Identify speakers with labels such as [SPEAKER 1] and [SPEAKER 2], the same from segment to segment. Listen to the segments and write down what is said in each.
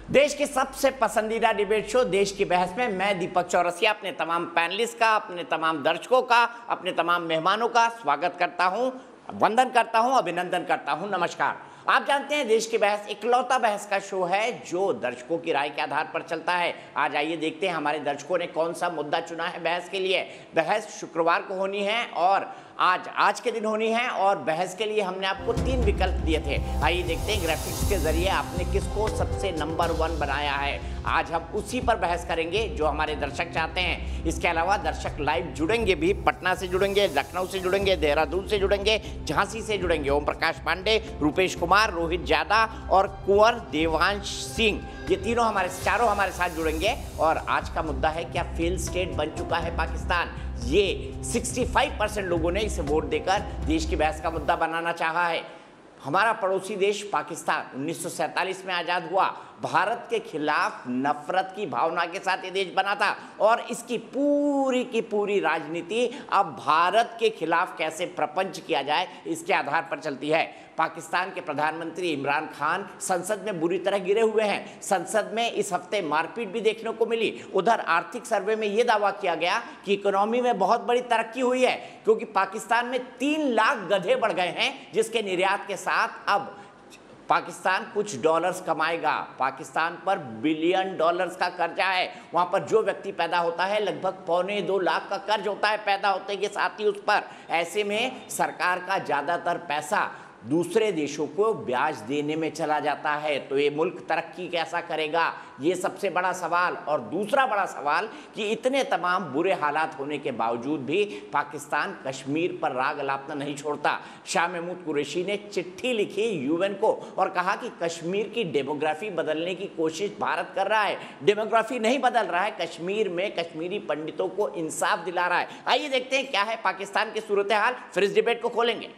[SPEAKER 1] देश के सबसे पसंदीदा डिबेट शो देश की बहस में मैं दीपक चौरसिया अपने तमाम पैनलिस्ट का, अपने तमाम दर्शकों का, अपने तमाम मेहमानों का स्वागत करता हूं, वंदन करता हूं, अभिनंदन करता हूं। नमस्कार। आप जानते हैं देश की बहस इकलौता बहस का शो है जो दर्शकों की राय के आधार पर चलता है। आज आइए देखते हैं हमारे दर्शकों ने कौन सा मुद्दा चुना है बहस के लिए। बहस शुक्रवार को होनी है और आज के दिन होनी है और बहस के लिए हमने आपको 3 विकल्प दिए थे। आइए देखते हैं ग्राफिक्स के जरिए आपने किसको सबसे नंबर 1 बनाया है। आज हम उसी पर बहस करेंगे जो हमारे दर्शक चाहते हैं। इसके अलावा दर्शक लाइव जुड़ेंगे भी, पटना से जुड़ेंगे, लखनऊ से जुड़ेंगे, देहरादून से जुड़ेंगे, झांसी से जुड़ेंगे। ओम प्रकाश पांडे, रूपेश कुमार, रोहित जादा और कुंवर देवांश सिंह, ये तीनों चारों हमारे साथ जुड़ेंगे। और आज का मुद्दा है, क्या फेल स्टेट बन चुका है पाकिस्तान? ये 65% लोगों ने इसे वोट देकर देश की बहस का मुद्दा बनाना चाहा है। हमारा पड़ोसी देश पाकिस्तान 1947 में आज़ाद हुआ। भारत के खिलाफ नफरत की भावना के साथ ये देश बना था और इसकी पूरी की पूरी राजनीति अब भारत के खिलाफ कैसे प्रपंच किया जाए इसके आधार पर चलती है। पाकिस्तान के प्रधानमंत्री इमरान खान संसद में बुरी तरह गिरे हुए हैं। संसद में इस हफ्ते मारपीट भी देखने को मिली। उधर आर्थिक सर्वे में यह दावा किया गया कि इकोनॉमी में बहुत बड़ी तरक्की हुई है क्योंकि पाकिस्तान में 3 लाख गधे बढ़ गए हैं, जिसके निर्यात के साथ अब पाकिस्तान कुछ डॉलर्स कमाएगा। पाकिस्तान पर बिलियन डॉलर्स का कर्जा है। वहाँ पर जो व्यक्ति पैदा होता है लगभग 1.25-2 लाख का कर्ज होता है पैदा होते के साथ ही उस पर। ऐसे में सरकार का ज़्यादातर पैसा दूसरे देशों को ब्याज देने में चला जाता है। तो ये मुल्क तरक्की कैसा करेगा, ये सबसे बड़ा सवाल। और दूसरा बड़ा सवाल कि इतने तमाम बुरे हालात होने के बावजूद भी पाकिस्तान कश्मीर पर राग अलापना नहीं छोड़ता। शाह महमूद कुरैशी ने चिट्ठी लिखी यूएन को और कहा कि कश्मीर की डेमोग्राफी बदलने की कोशिश भारत कर रहा है। डेमोग्राफी नहीं बदल रहा है, कश्मीर में कश्मीरी पंडितों को इंसाफ दिला रहा है। आइए देखते हैं क्या है पाकिस्तान की सूरत हाल, फिर इस डिबेट को खोलेंगे।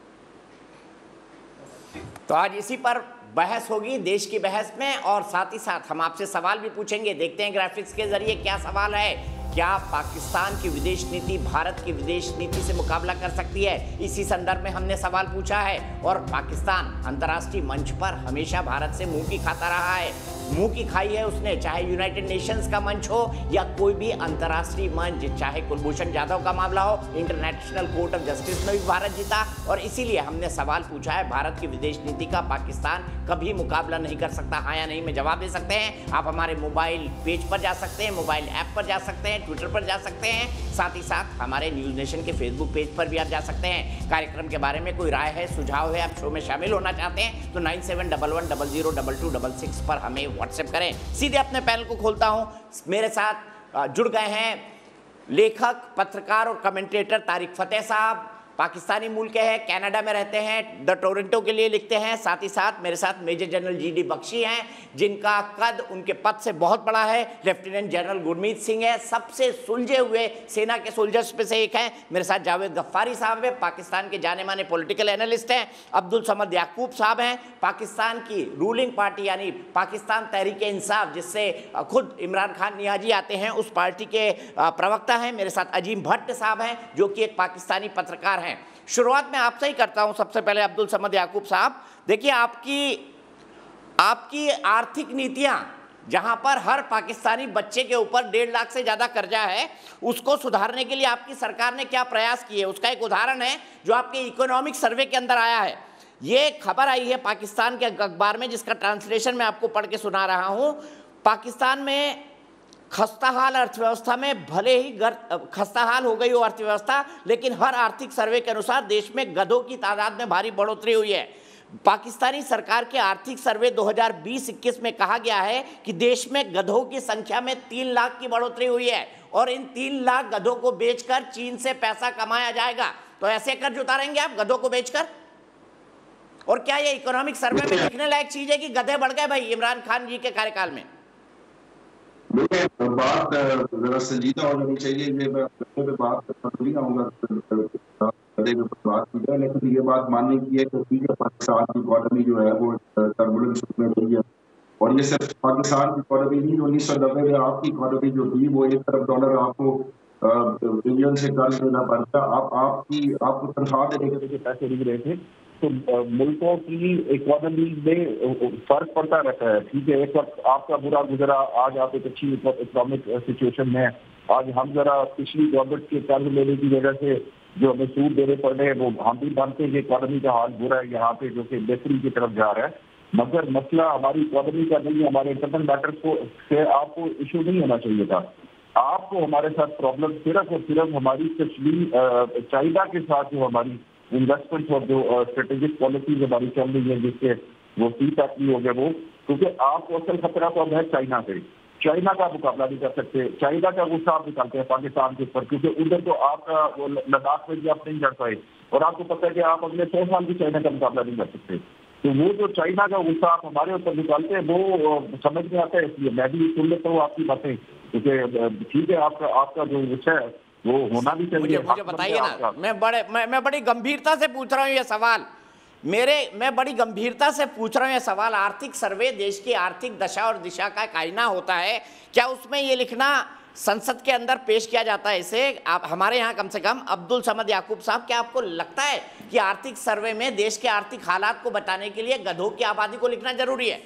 [SPEAKER 1] तो आज इसी पर बहस होगी देश की बहस में और साथ ही साथ हम आपसे सवाल भी पूछेंगे। देखते हैं ग्राफिक्स के जरिए क्या सवाल है। क्या पाकिस्तान की विदेश नीति भारत की विदेश नीति से मुकाबला कर सकती है? इसी संदर्भ में हमने सवाल पूछा है। और पाकिस्तान अंतर्राष्ट्रीय मंच पर हमेशा भारत से मुंह की खाता रहा है, मुंह की खाई है उसने, चाहे यूनाइटेड नेशंस का मंच हो या कोई भी अंतर्राष्ट्रीय मंच, चाहे कुलभूषण जाधव का मामला हो, इंटरनेशनल कोर्ट ऑफ जस्टिस में भी भारत जीता। और इसीलिए हमने सवाल पूछा है, भारत की विदेश नीति का पाकिस्तान कभी मुकाबला नहीं कर सकता। हाँ या नहीं में जवाब दे सकते हैं। आप हमारे मोबाइल पेज पर जा सकते हैं, मोबाइल ऐप पर जा सकते हैं, ट्विटर पर जा सकते हैं, साथ ही साथ हमारे न्यूज़ नेशन के फेसबुक पेज पर भी आप जा सकते हैं। कार्यक्रम के बारे में कोई राय है, सुझाव है, आप शो में शामिल होना चाहते हैं तो 9711002266 पर हमें व्हाट्सएप करें। सीधे अपने पैनल को खोलता हूं। मेरे साथ जुड़ गए हैं लेखक, पत्रकार और कमेंटेटर तारिक फतेह साहब। पाकिस्तानी मूल के हैं, कनाडा में रहते हैं, द टोरंटो के लिए लिखते हैं। साथ ही साथ मेरे साथ मेजर जनरल जीडी बख्शी हैं, जिनका कद उनके पद से बहुत बड़ा है। लेफ्टिनेंट जनरल गुरमीत सिंह है, सबसे सुलझे हुए सेना के सोल्जर्स में से एक हैं। मेरे साथ जावेद गफ्फारी साहब हैं, पाकिस्तान के जाने माने पॉलिटिकल एनालिस्ट हैं। अब्दुल समद याकूब साहब हैं, पाकिस्तान की रूलिंग पार्टी यानी पाकिस्तान तहरीक इंसाफ, जिससे खुद इमरान खान नियाजी आते हैं, उस पार्टी के प्रवक्ता हैं। मेरे साथ अजीम भट्ट साहब हैं जो कि एक पाकिस्तानी पत्रकार हैं। शुरुआत में आपसे ही करता हूं। सबसे पहले अब्दुल समद याकूब साहब, देखिए आपकी आर्थिक नीतियां जहां पर हर पाकिस्तानी बच्चे के ऊपर 1.5 लाख से ज्यादा कर्जा है, उसको सुधारने के लिए आपकी सरकार ने क्या प्रयास किए, उसका एक उदाहरण है जो आपके इकोनॉमिक सर्वे के अंदर आया है। ये खबर आई है पाकिस्तान के अखबार में, जिसका ट्रांसलेशन मैं आपको पढ़ के सुना रहा हूं। पाकिस्तान में खस्ताहाल अर्थव्यवस्था में भले ही खस्ताहाल हो गई हो अर्थव्यवस्था, लेकिन हर आर्थिक सर्वे के अनुसार देश में गधों की तादाद में भारी बढ़ोतरी हुई है। पाकिस्तानी सरकार के आर्थिक सर्वे 2020-21 में कहा गया है कि देश में गधों की संख्या में 3 लाख की बढ़ोतरी हुई है और इन 3 लाख गधों को बेचकर चीन से पैसा कमाया जाएगा। तो ऐसे कर्ज उतारेंगे आप गधों को बेचकर? और क्या ये इकोनॉमिक सर्वे में लिखने लायक चीज है कि गधे बढ़ गए भाई इमरान खान जी के कार्यकाल में?
[SPEAKER 2] बात जरा संजीदा होनी चाहिए। ये बात नहीं आऊंगा बात की जाए, लेकिन ये बात मानने की है कि पाकिस्तान की इकोनॉमी जो है वो टर्बुलेंस में रही है। और ये सिर्फ पाकिस्तान की इकोनॉमी नहीं, 1990 में आपकी इकोनॉमी जो थी वो $1 अरब आपको बिलियन से कर्ज देना पड़ता। आपको तनख्वाह देने के पैसे नहीं रहे थे
[SPEAKER 3] तो मुल्कों की इकोनॉमी में फर्क पड़ता रहता है। ठीक है, एक वक्त आपका बुरा गुजरा, आज आप एक अच्छी इकोनॉमिक सिचुएशन में, आज हम जरा पिछली गवर्नमेंट के कर्ज लेने की वजह से जो हमें सूद देने पड़ रहे हैं, वो हम भी मानते हैं कि इकोनॉमी का हाल बुरा है यहाँ पे, जो कि बेहतरी की तरफ जा रहा है। मगर मसला हमारी इकोनॉमी का नहीं, हमारे इंटरनल मैटर्स को से आपको इशू नहीं होना चाहिए था। आपको हमारे साथ प्रॉब्लम सिर्फ और सिर्फ हमारी कश्मीर चाइना के साथ जो हमारी इन्वेस्टमेंट और जो स्ट्रेटेजिक पॉलिसीज हमारी चल रही है, जिससे वो सीपैक्ट हो गया वो, क्योंकि आपको असल खतरा तो अब है चाइना से। चाइना का मुकाबला नहीं कर सकते, चाइना का गुस्सा आप निकालते हैं पाकिस्तान के ऊपर, क्योंकि उधर तो आपका वो लद्दाख में भी आप नहीं लड़ पाए, और आपको पता है कि आप अगले 100 साल भी चाइना का मुकाबला नहीं कर सकते। तो वो जो चाइना का गुस्सा आप हमारे ऊपर निकालते हैं, वो समझ में आता है। इसलिए मैं भी सुन लेता हूँ आपकी बातें, क्योंकि ठीक है, आपका जो विषय है वो होना भी चाहिए।
[SPEAKER 1] मुझे बताइए ना, मैं बड़ी गंभीरता से पूछ रहा हूँ ये सवाल, मैं बड़ी गंभीरता से पूछ रहा हूँ ये सवाल। आर्थिक सर्वे देश की आर्थिक दशा और दिशा का एक आईना होता है, क्या उसमें ये लिखना संसद के अंदर पेश किया जाता है? इसे आप हमारे यहाँ कम से कम अब्दुल समद याकूब साहब, क्या आपको लगता है कि आर्थिक सर्वे में देश के आर्थिक हालात को बताने के लिए गधों की आबादी को लिखना जरूरी है?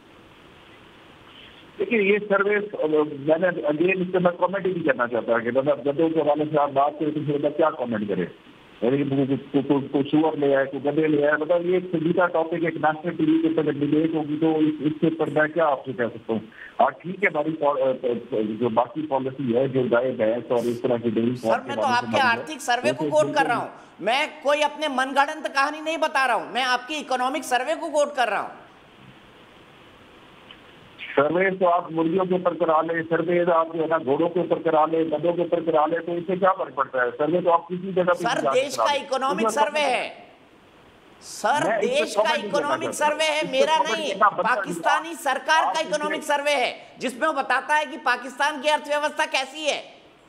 [SPEAKER 3] देखिए, ये सर्वे मैंने अगेन इस पर मैं कॉमेंट ही नहीं करना चाहता कि मतलब गधों के हवाले से आप बात करें तो फिर क्या कॉमेंट करें। कोई सुअर ले आए, कोई गधे ले आए, मतलब ये एक संजीदा टॉपिक, एक नेशनल टीवी के ऊपर डिबेट होगी तो इसके ऊपर मैं क्या आपसे कह सकता हूँ। और ठीक है, हमारी जो बाकी पॉलिसी है, जो गाय भैंस और इस तरह की डेयरी,
[SPEAKER 1] सर मैं तो आपके आर्थिक सर्वे को कोट कर रहा हूँ, मैं कोई अपने मनगढ़ंत कहानी नहीं बता रहा हूँ, मैं आपकी इकोनॉमिक सर्वे को कोट कर रहा हूँ।
[SPEAKER 3] सर्वे तो आप मुर्गियों के ऊपर करा ले, सर्वे आप जो है ना घोड़ों के ऊपर करा ले, गधों के ऊपर करा ले, तो इससे क्या फर्क पड़ता है? सर्वे तो आप किसी जगह पे
[SPEAKER 1] सर देश का इकोनॉमिक सर्वे है, सर देश का इकोनॉमिक सर्वे है, मेरा नहीं, पाकिस्तानी सरकार का इकोनॉमिक सर्वे है, जिसमें वो बताता है कि पाकिस्तान की अर्थव्यवस्था कैसी है।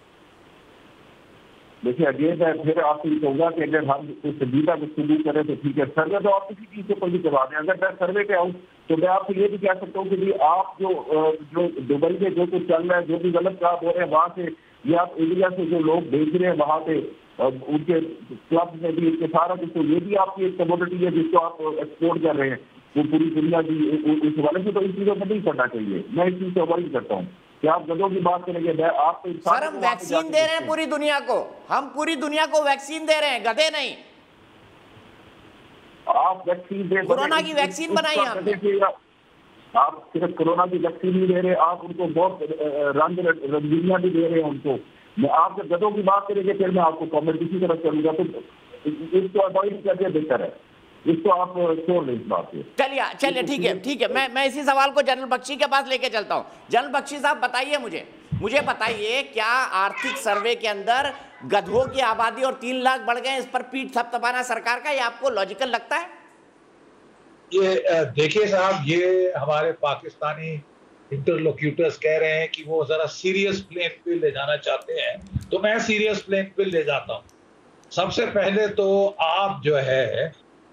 [SPEAKER 3] देखिए, अगेन मैं फिर आपसे ये कहूँगा कि अगर हम कुछ संजीदा गुफ्तगू करें तो ठीक है, सर्वे तो आप किसी चीज़ के ऊपर भी करवा दें। अगर मैं सर्वे पे आऊँ तो मैं आपसे ये भी कह सकता हूँ कि आप जो दुबई में जो कुछ चल रहा है, जो भी गलत काम हो रहे हैं वहाँ से, या आप इंडिया से जो लोग भेज रहे हैं वहाँ पे उनके क्लब में भी, इसके सारा कुछ, तो ये भी आपकी एक कमोडिटी है जिसको आप एक्सपोर्ट कर रहे हैं वो पूरी दुनिया की, इस हवाले से तो इन चीज़ों में नहीं करना चाहिए। मैं इस चीज़ से अवॉइड करता हूँ कि आप गधों की बात करेंगे। आप
[SPEAKER 1] सर हम वैक्सीन दे रहे हैं पूरी दुनिया को, हम पूरी दुनिया को वैक्सीन दे रहे हैं, गधे नहीं।
[SPEAKER 3] आप वैक्सीन दे,
[SPEAKER 1] कोरोना की वैक्सीन बनाई आपने।
[SPEAKER 3] आप सिर्फ कोरोना की वैक्सीन नहीं दे रहे, आप उनको बहुत रंगीनियां भी दे रहे हैं उनको। मैं आप जब गधों की बात करेंगे फिर मैं आपको कॉमेंट इसी तरफ करूंगा, तो इसको अवॉइड करके बेहतर है, इसको आप छोड़ दें इस बात से।
[SPEAKER 1] चलिए ठीक है, मैं इसी सवाल को जनरल बख्शी के पास लेके चलता हूँ। जनरल बख्शी साहब बताइए, मुझे बताइए, क्या आर्थिक सर्वे के अंदर गधों की आबादी और 3 लाख बढ़ गए, इस पर पीठ थपथपाना सरकार का, ये आपको लॉजिकल लगता है?
[SPEAKER 4] ये देखिए साहब, ये हमारे पाकिस्तानी इंटरलोक्यूटर्स कह रहे हैं कि वो जरा सीरियस प्लेन पे ले जाना चाहते हैं, तो मैं सीरियस प्लेन पे ले जाता हूँ। सबसे पहले तो आप जो है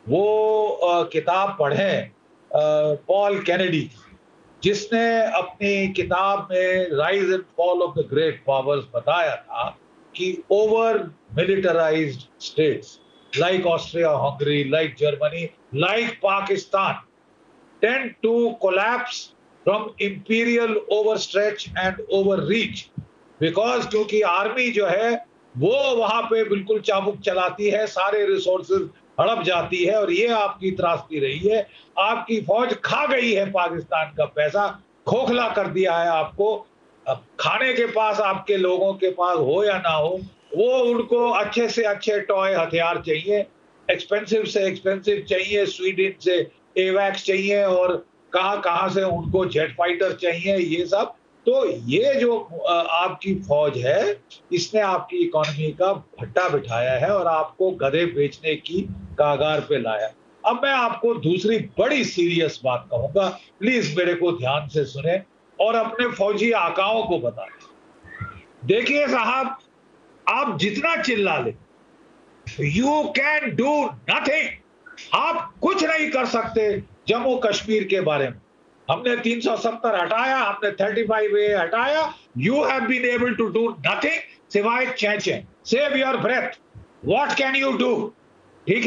[SPEAKER 4] वो किताब पढ़ें पॉल कैनेडी की, जिसने अपनी किताब में rise and fall of the great powers बताया था कि over militarized states like Austria, Hungary, like Germany, like Pakistan tend to collapse from imperial overstretch and overreach, because क्योंकि आर्मी जो है वो वहां पे बिल्कुल चाबुक चलाती है, सारे रिसोर्सेज हड़प जाती है, और ये आपकी त्रासदी रही है। आपकी फौज खा गई है पाकिस्तान का पैसा, खोखला कर दिया है आपको। अब खाने के पास आपके लोगों के पास हो या ना हो, वो उनको अच्छे से अच्छे टॉय हथियार चाहिए, एक्सपेंसिव से एक्सपेंसिव चाहिए, स्वीडन से एवैक्स चाहिए, और कहां से उनको जेट फाइटर चाहिए, ये सब। तो ये जो आपकी फौज है, इसने आपकी इकोनॉमी का भट्टा बिठाया है और आपको गधे बेचने की कागार पे लाया। अब मैं आपको दूसरी बड़ी सीरियस बात कहूंगा, प्लीज मेरे को ध्यान से सुने और अपने फौजी आकाओं को बताएं। देखिए साहब, आप जितना चिल्ला ले, यू कैन डू नथिंग, आप कुछ नहीं कर सकते जम्मू कश्मीर के बारे में। हमने 370 हटाया, हमने 35A हटाया, you have been able to do nothing सिवाय चेंचे, save your breath, what can you do? ठीक है,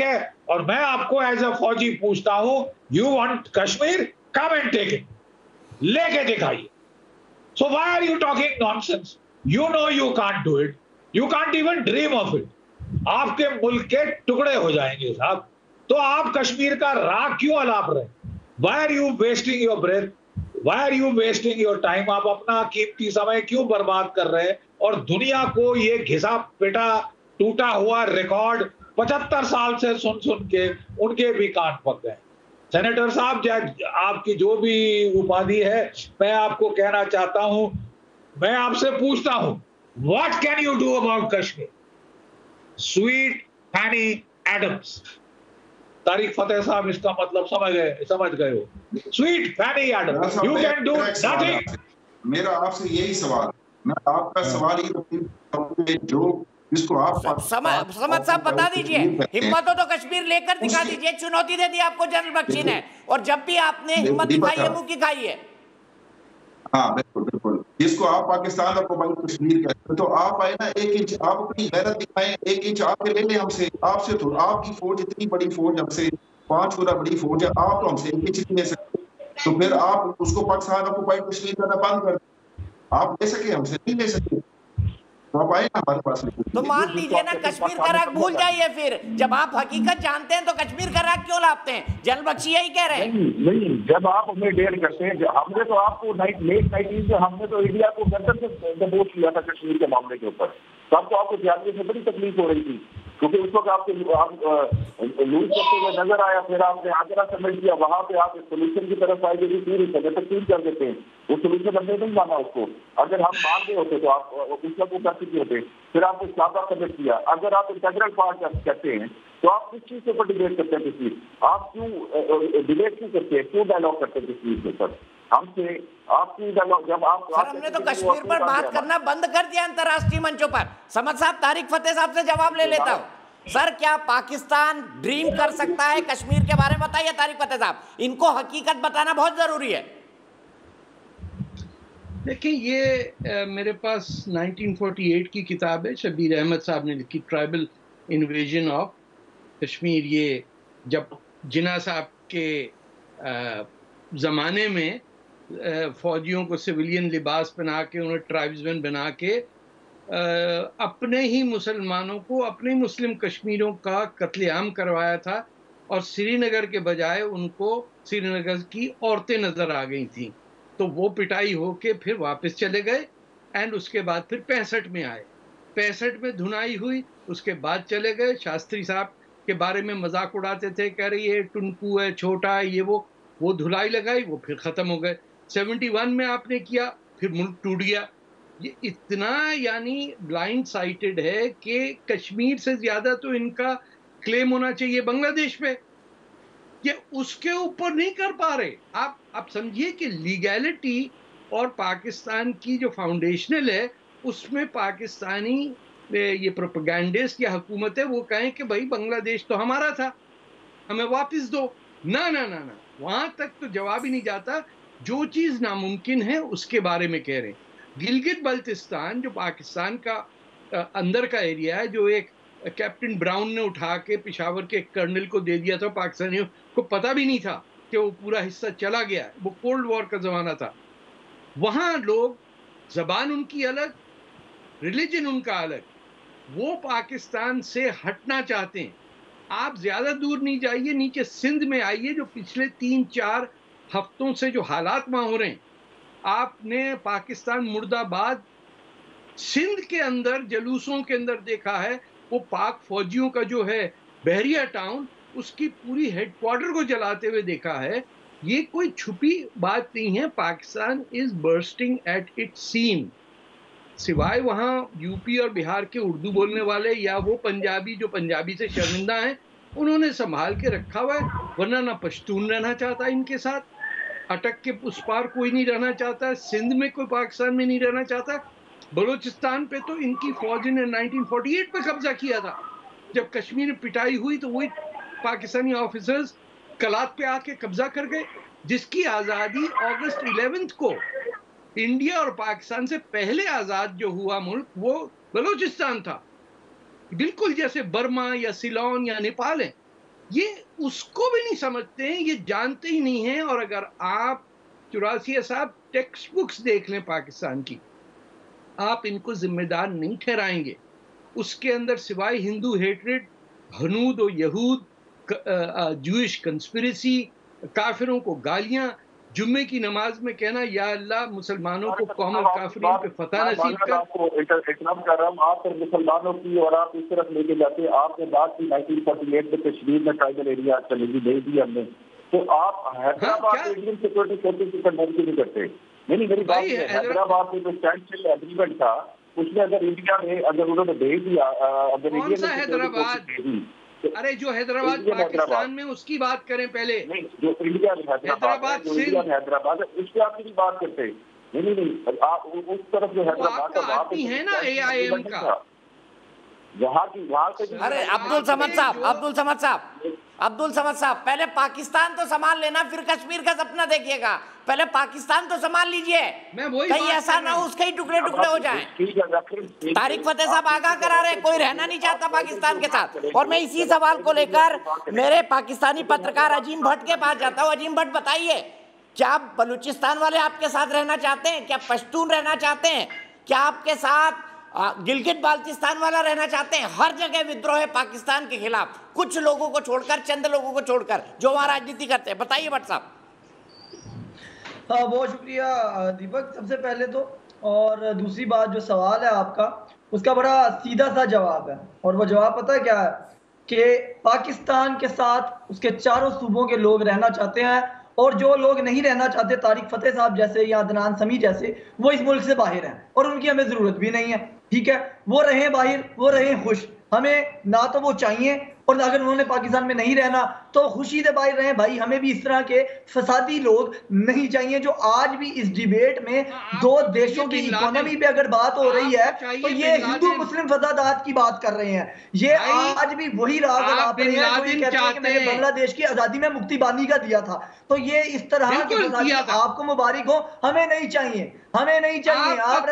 [SPEAKER 4] और मैं आपको एज अ फौजी पूछता हूं, you want Kashmir, come and take it, लेके दिखाइए। So why are you talking nonsense? You know you can't do it, you can't even dream of it. आपके मुल्क के टुकड़े हो जाएंगे साहब, तो आप कश्मीर का राग क्यों अलाप रहे? Why are you wasting your breath, why are you wasting your time? आप अपना कीमती समय क्यों बर्बाद कर रहे हैं? और दुनिया को ये घिसा पिटा टूटा हुआ रिकॉर्ड 75 साल से सुन सुन के उनके भी कान पक गए। सेनेटर साहब, आपकी जो भी उपाधि है, मैं आपको कहना चाहता हूं, मैं आपसे पूछता हूं, what can you do about Kashmir? Sweet Fanny Adams. Tarek Fatah साहब इसका मतलब समझ गए हो। Sweet Fanny Adams, you can do nothing.
[SPEAKER 2] मेरा आपसे यही सवाल, मैं आपका सवाल ये जो जिसको आप
[SPEAKER 1] समझ साहब बता दीजिए, हिम्मत हो तो कश्मीर लेकर दिखा दीजिए। चुनौती दे दी आपको जनरल बख्शी ने, और जब भी आपने हिम्मत दिखाई है मुंह की खाई है।
[SPEAKER 2] हाँ बिल्कुल बिल्कुल, जिसको आप पाकिस्तान और मोबाइल कश्मीर कहते हैं, तो आप आए ना 1 इंच, आप अपनी गैरत दिखाएं, 1 इंच आके ले लें हमसे। आपसे तो आपकी फौज इतनी बड़ी फौज, हमसे 5 गुना बड़ी फौज है, आप तो हमसे 1 इंच नहीं ले सकते। तो फिर आप उसको पाकिस्तान ऑक्युपाइड कश्मीर करना बंद कर दें। आप ले सके, हमसे नहीं ले सकते, तो आप आए ना हमारे पास।
[SPEAKER 1] तो मान लीजिए ना, कश्मीर का राग भूल जाइए। फिर जब आप हकीकत जानते हैं तो कश्मीर का राग क्यों लाते हैं? जनरल बख्शी यही कह रहे हैं।
[SPEAKER 3] नहीं, जब आप हमें डेयर करते हैं, हमने तो आपको लेट 90s में हमने तो इंडिया को गर्दन से दबोच लिया था कश्मीर के मामले के ऊपर। तब तो आपको जानने से बड़ी तकलीफ हो रही थी, क्योंकि उस वक्त आप लूज करते हुए नजर आया। फिर आपने आगरा समिट किया, वहां पे आप सोल्यूशन की तरफ आए, जो पूरी तरह तकलीफ कर देते हैं। वो सोल्यूशन हमने नहीं माना उसको। अगर हम मान गए होते तो आप उस वक्त वो कर चुके होते। फिर आपने इस्लामाबाद समिट किया। अगर आप इंटेग्रल पार्ट कहते हैं तो आप किस चीज के ऊपर डिबेट करते हैं कश्मीर? आप क्यों डिबेट क्यों करते हैं, क्यों डायलॉग करते हैं कश्मीर के ऊपर हमसे? आपकी डायलॉग जब आप
[SPEAKER 1] सर, हमने तो कश्मीर पर बात करना बंद कर दिया अंतर्राष्ट्रीय मंचों पर। समझ साहब, तारिक फतेह साहब से जवाब ले लेता हूँ। सर, क्या पाकिस्तान ड्रीम कर सकता है कश्मीर के बारे में? बताइए तारिक फतेह साहब, इनको हकीकत बताना बहुत जरूरी है।
[SPEAKER 5] देखिए, ये मेरे पास 1948 की किताब है, शबीर अहमद साहब ने लिखी, ट्राइबल इन्वेजन ऑफ कश्मीर। ये जब जिन्ना साहब के ज़माने में फौजियों को सिविलियन लिबास पहना के, उन्हें ट्राइब्समैन बना के अपने ही मुसलमानों को, अपने मुस्लिम कश्मीरियों का कत्लेआम करवाया था, और श्रीनगर के बजाय उनको श्रीनगर की औरतें नज़र आ गई थीं। तो वो पिटाई होके फिर वापस चले गए, एंड उसके बाद फिर 65 में आए। 65 में धुनाई हुई, उसके बाद चले गए। शास्त्री साहब के बारे में मजाक उड़ाते थे, कह रही है टुनकू है, छोटा है, ये वो धुलाई लगाई, वो फिर ख़त्म हो गए। 71 में आपने किया, फिर मुल्क टूट गया। ये इतना यानी ब्लाइंड साइटेड है कि कश्मीर से ज़्यादा तो इनका क्लेम होना चाहिए बांग्लादेश पे, ये उसके ऊपर नहीं कर पा रहे। आप समझिए कि लीगैलिटी और पाकिस्तान की जो फाउंडेशनल है, उसमें पाकिस्तानी ये प्रोपेगेंडिस्ट या हुकूमत है, वो कहें कि भाई बांग्लादेश तो हमारा था, हमें वापस दो। ना ना ना ना, वहां तक तो जवाब ही नहीं जाता। जो चीज़ नामुमकिन है उसके बारे में कह रहे हैं। गिलगित बल्तिस्तान जो पाकिस्तान का अंदर का एरिया है, जो एक कैप्टन ब्राउन ने उठा के पेशावर के कर्नल को दे दिया था, पाकिस्तानियों को पता भी नहीं था कि वो पूरा हिस्सा चला गया है, वो कोल्ड वॉर का ज़माना था। वहाँ लोग, ज़बान उनकी अलग, रिलीजन उनका अलग, वो पाकिस्तान से हटना चाहते हैं। आप ज़्यादा दूर नहीं जाइए, नीचे सिंध में आइए, जो पिछले 3-4 हफ्तों से जो हालात वहाँ हो रहे हैं, आपने पाकिस्तान मुर्दाबाद सिंध के अंदर जलूसों के अंदर देखा है। वो पाक फौजियों का जो है बहरिया टाउन, उसकी पूरी हेडक्वार्टर को जलाते हुए देखा है। ये कोई छुपी बात नहीं है। Pakistan is bursting at its seam. सिवाय वहाँ यूपी और बिहार के उर्दू बोलने वाले या वो पंजाबी जो पंजाबी से शर्मिंदा हैं, उन्होंने संभाल के रखा हुआ है, वरना ना पश्तून रहना चाहता इनके साथ, अटक के उस पार कोई नहीं रहना चाहता, सिंध में कोई पाकिस्तान में नहीं रहना चाहता। बलूचिस्तान पे तो इनकी फौज ने 1948 पे कब्जा किया था। जब कश्मीर में पिटाई हुई तो वही पाकिस्तानी ऑफिसर्स कलात पे आके कब्जा कर गए, जिसकी आज़ादी अगस्त 11 को इंडिया और पाकिस्तान से पहले आज़ाद जो हुआ मुल्क वो बलूचिस्तान था, बिल्कुल जैसे बर्मा या सिलोन या नेपाल है। ये उसको भी नहीं समझते हैं, ये जानते ही नहीं हैं। और अगर आप चौरासिया साहब टेक्स्ट बुक्स देख लें पाकिस्तान की, आप इनको जिम्मेदार नहीं ठहराएंगे। उसके अंदर सिवाय हिंदू हेट्रेड, हनूद और यहूद, जूइश कंस्पिरेसी, काफिरों को गालियां, जुम्मे की नमाज में कहना या अल्लाह मुसलमानों को कौम काफिरीन पे फतह नसीब कर।
[SPEAKER 3] आपको इंटरप्ट कर रहा हूँ, आप फिर मुसलमानों की और आप इस तरफ लेके जाते हैं। आपने बात की 1948 में कश्मीर में ट्राइबल एरिया चलेगी, दे दी हमने, तो आप हैदराबाद इंडियन सिक्योरिटी फोर्सेस की कंडेम क्यों नहीं करते? नहीं, मेरी बात है, हैदराबाद में जो स्टैंड स्टिल एग्रीमेंट था उसमें अगर इंडिया ने, अगर उन्होंने भेज दिया, अगर इंडिया ने
[SPEAKER 5] हैदराबाद, अरे जो हैदराबाद पाकिस्तान में उसकी बात करें पहले।
[SPEAKER 3] नहीं, जो इंडिया में हैदराबाद, जो इंडिया में हैदराबाद है उसकी आपकी भी बात करते हैं। नहीं, आप उस तरफ जो हैदराबाद का
[SPEAKER 5] आदमी है ना AIM का,
[SPEAKER 3] वहाँ से।
[SPEAKER 1] अरे अब्दुल समद साहब, पहले पाकिस्तान तो संभाल लेना, फिर कश्मीर का सपना देखिएगा। पहले पाकिस्तान तो संभाल लीजिए, कहीं ऐसा ना हो उसके ही टुकड़े टुकड़े हो जाएं। तारिक फतेह साहब आगाह करा रहे, कोई रहना नहीं चाहता पाकिस्तान के साथ। और मैं इसी सवाल को लेकर मेरे पाकिस्तानी पत्रकार अजीम भट्ट के पास जाता हूँ। अजीम भट्ट, बताइए, क्या बलूचिस्तान वाले आपके साथ रहना चाहते हैं? क्या पश्तून रहना चाहते हैं? क्या आपके साथ गिलगित बाल्टिस्तान वाला रहना चाहते हैं? हर जगह विद्रोह है पाकिस्तान के खिलाफ, कुछ लोगों को छोड़कर, चंद लोगों को छोड़कर जो वहां राजनीति करते हैं। बताइए भट्ट साहब।
[SPEAKER 6] हाँ, बहुत शुक्रिया दीपक, सबसे पहले तो। और दूसरी बात, जो सवाल है आपका, उसका बड़ा सीधा सा जवाब है। और वो जवाब पता है क्या है? कि पाकिस्तान के साथ उसके चारों सूबों के लोग रहना चाहते हैं, और जो लोग नहीं रहना चाहते, तारिक फतेह साहब जैसे या अदनान समी जैसे, वो इस मुल्क से बाहर हैं और उनकी हमें जरूरत भी नहीं है। ठीक है, वो रहे बाहर, वो रहे खुश, हमें ना तो वो चाहिए, और अगर उन्होंने पाकिस्तान में नहीं रहना तो खुशी से बाहर रहे भाई। हमें भी इस तरह के फसादी लोग नहीं चाहिए जो आज भी इस डिबेट में दो देशों की इकोनॉमी पे अगर बात हो रही है तो ये हिंदू मुस्लिम फसादात की बात कर रहे हैं। ये आज भी वही राग आप रहे हैं जो ये कहते हैं कि मैंने बांग्लादेश की आजादी में मुक्ति बानी का दिया था। तो ये इस तरह के आपको मुबारक हो, हमें नहीं चाहिए, हमें नहीं चाहिए। आप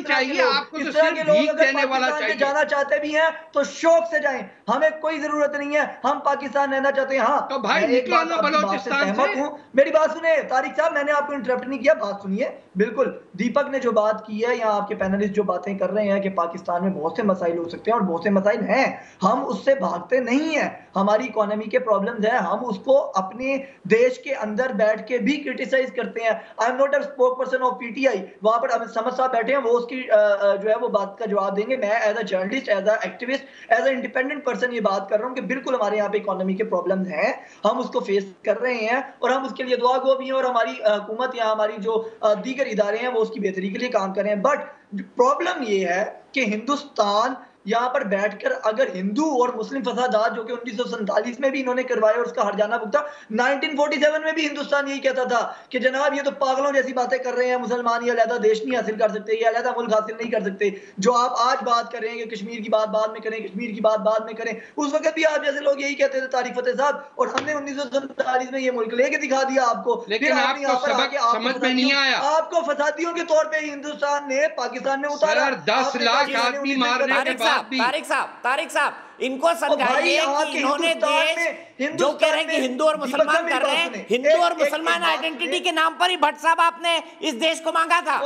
[SPEAKER 6] इस तरह के लोग अगर पाकिस्तान से जाना चाहते भी हैं तो शौक से जाएं, हमें कोई जरूरत नहीं है, हम पाकिस्तान रहना चाहते हैं। हाँ,
[SPEAKER 5] तो भाई निकलो ना बलूचिस्तान से।
[SPEAKER 6] मेरी बात सुने तारिक साहब, मैंने आपको इंटरप्ट नहीं किया, बात सुनिए। बिल्कुल, दीपक ने जो बात की है, यहाँ आपके पैनलिस्ट जो बातें कर रहे हैं कि पाकिस्तान में बहुत से मसाइल हो सकते हैं, और बहुत से मसाइल हैं, हम उससे भागते नहीं हैं। हमारी इकोनॉमी के प्रॉब्लम्स हैं, हम उसको अपने देश के अंदर बैठ के भी क्रिटिसाइज करते हैं। I am not a spoke person of PTI, वहां पर अमित समद साहब बैठे हैं, वो उसकी जो है वो बात का जवाब देंगे। मैं as a journalist, as a activist, as a independent person ये बात कर रहा हूँ कि बिल्कुल हमारे यहाँ पे इकोनॉमी के प्रॉब्लम्स हैं, हम उसको फेस कर रहे हैं, और हम उसके लिए दुआ गो भी हैं, और हमारी हुकूमत या हमारी जो दीगर इदारे हैं वो उसकी बेहतरी के लिए काम कर रहे हैं। बट प्रॉब्लम ये है कि हिंदुस्तान यहाँ पर बैठकर अगर हिंदू और मुस्लिम फसादात जो कि 1947 में भी इन्होंने करवाए और उसका हर्जाना भुगता, 1947 में भी हिंदुस्तान यही कहता था कि जनाब ये तो पागलों जैसी बातें कर रहे हैं, मुसलमान ये अलहदा देश नहीं हासिल कर सकते, ये अलहदा मुल्क हासिल नहीं कर सकते। जो आप आज बात कर रहे हैं कि कश्मीर की बात बाद में करें, कश्मीर की बात बाद में करें, उस वक्त भी आप जैसे लोग यही कहते थे तारिक फतेह साहब, और हमने 1947 में ये मुल्क लेके दिखा दिया आपको।
[SPEAKER 5] लेकिन आपको सबक समझ में नहीं आया,
[SPEAKER 6] आपको फसादियों के तौर पर हिंदुस्तान ने पाकिस्तान में उतारा।
[SPEAKER 5] 10 लाख आदमी मारने के बाद भी।
[SPEAKER 1] तारिक साहब, इनको समझाइए कि इन्होंने देश जो कह रहे हैं कि हिंदू और मुसलमान कर रहे हैं, हिंदू और मुसलमान आइडेंटिटी के नाम पर ही भट्ट साहब आपने इस देश को मांगा था।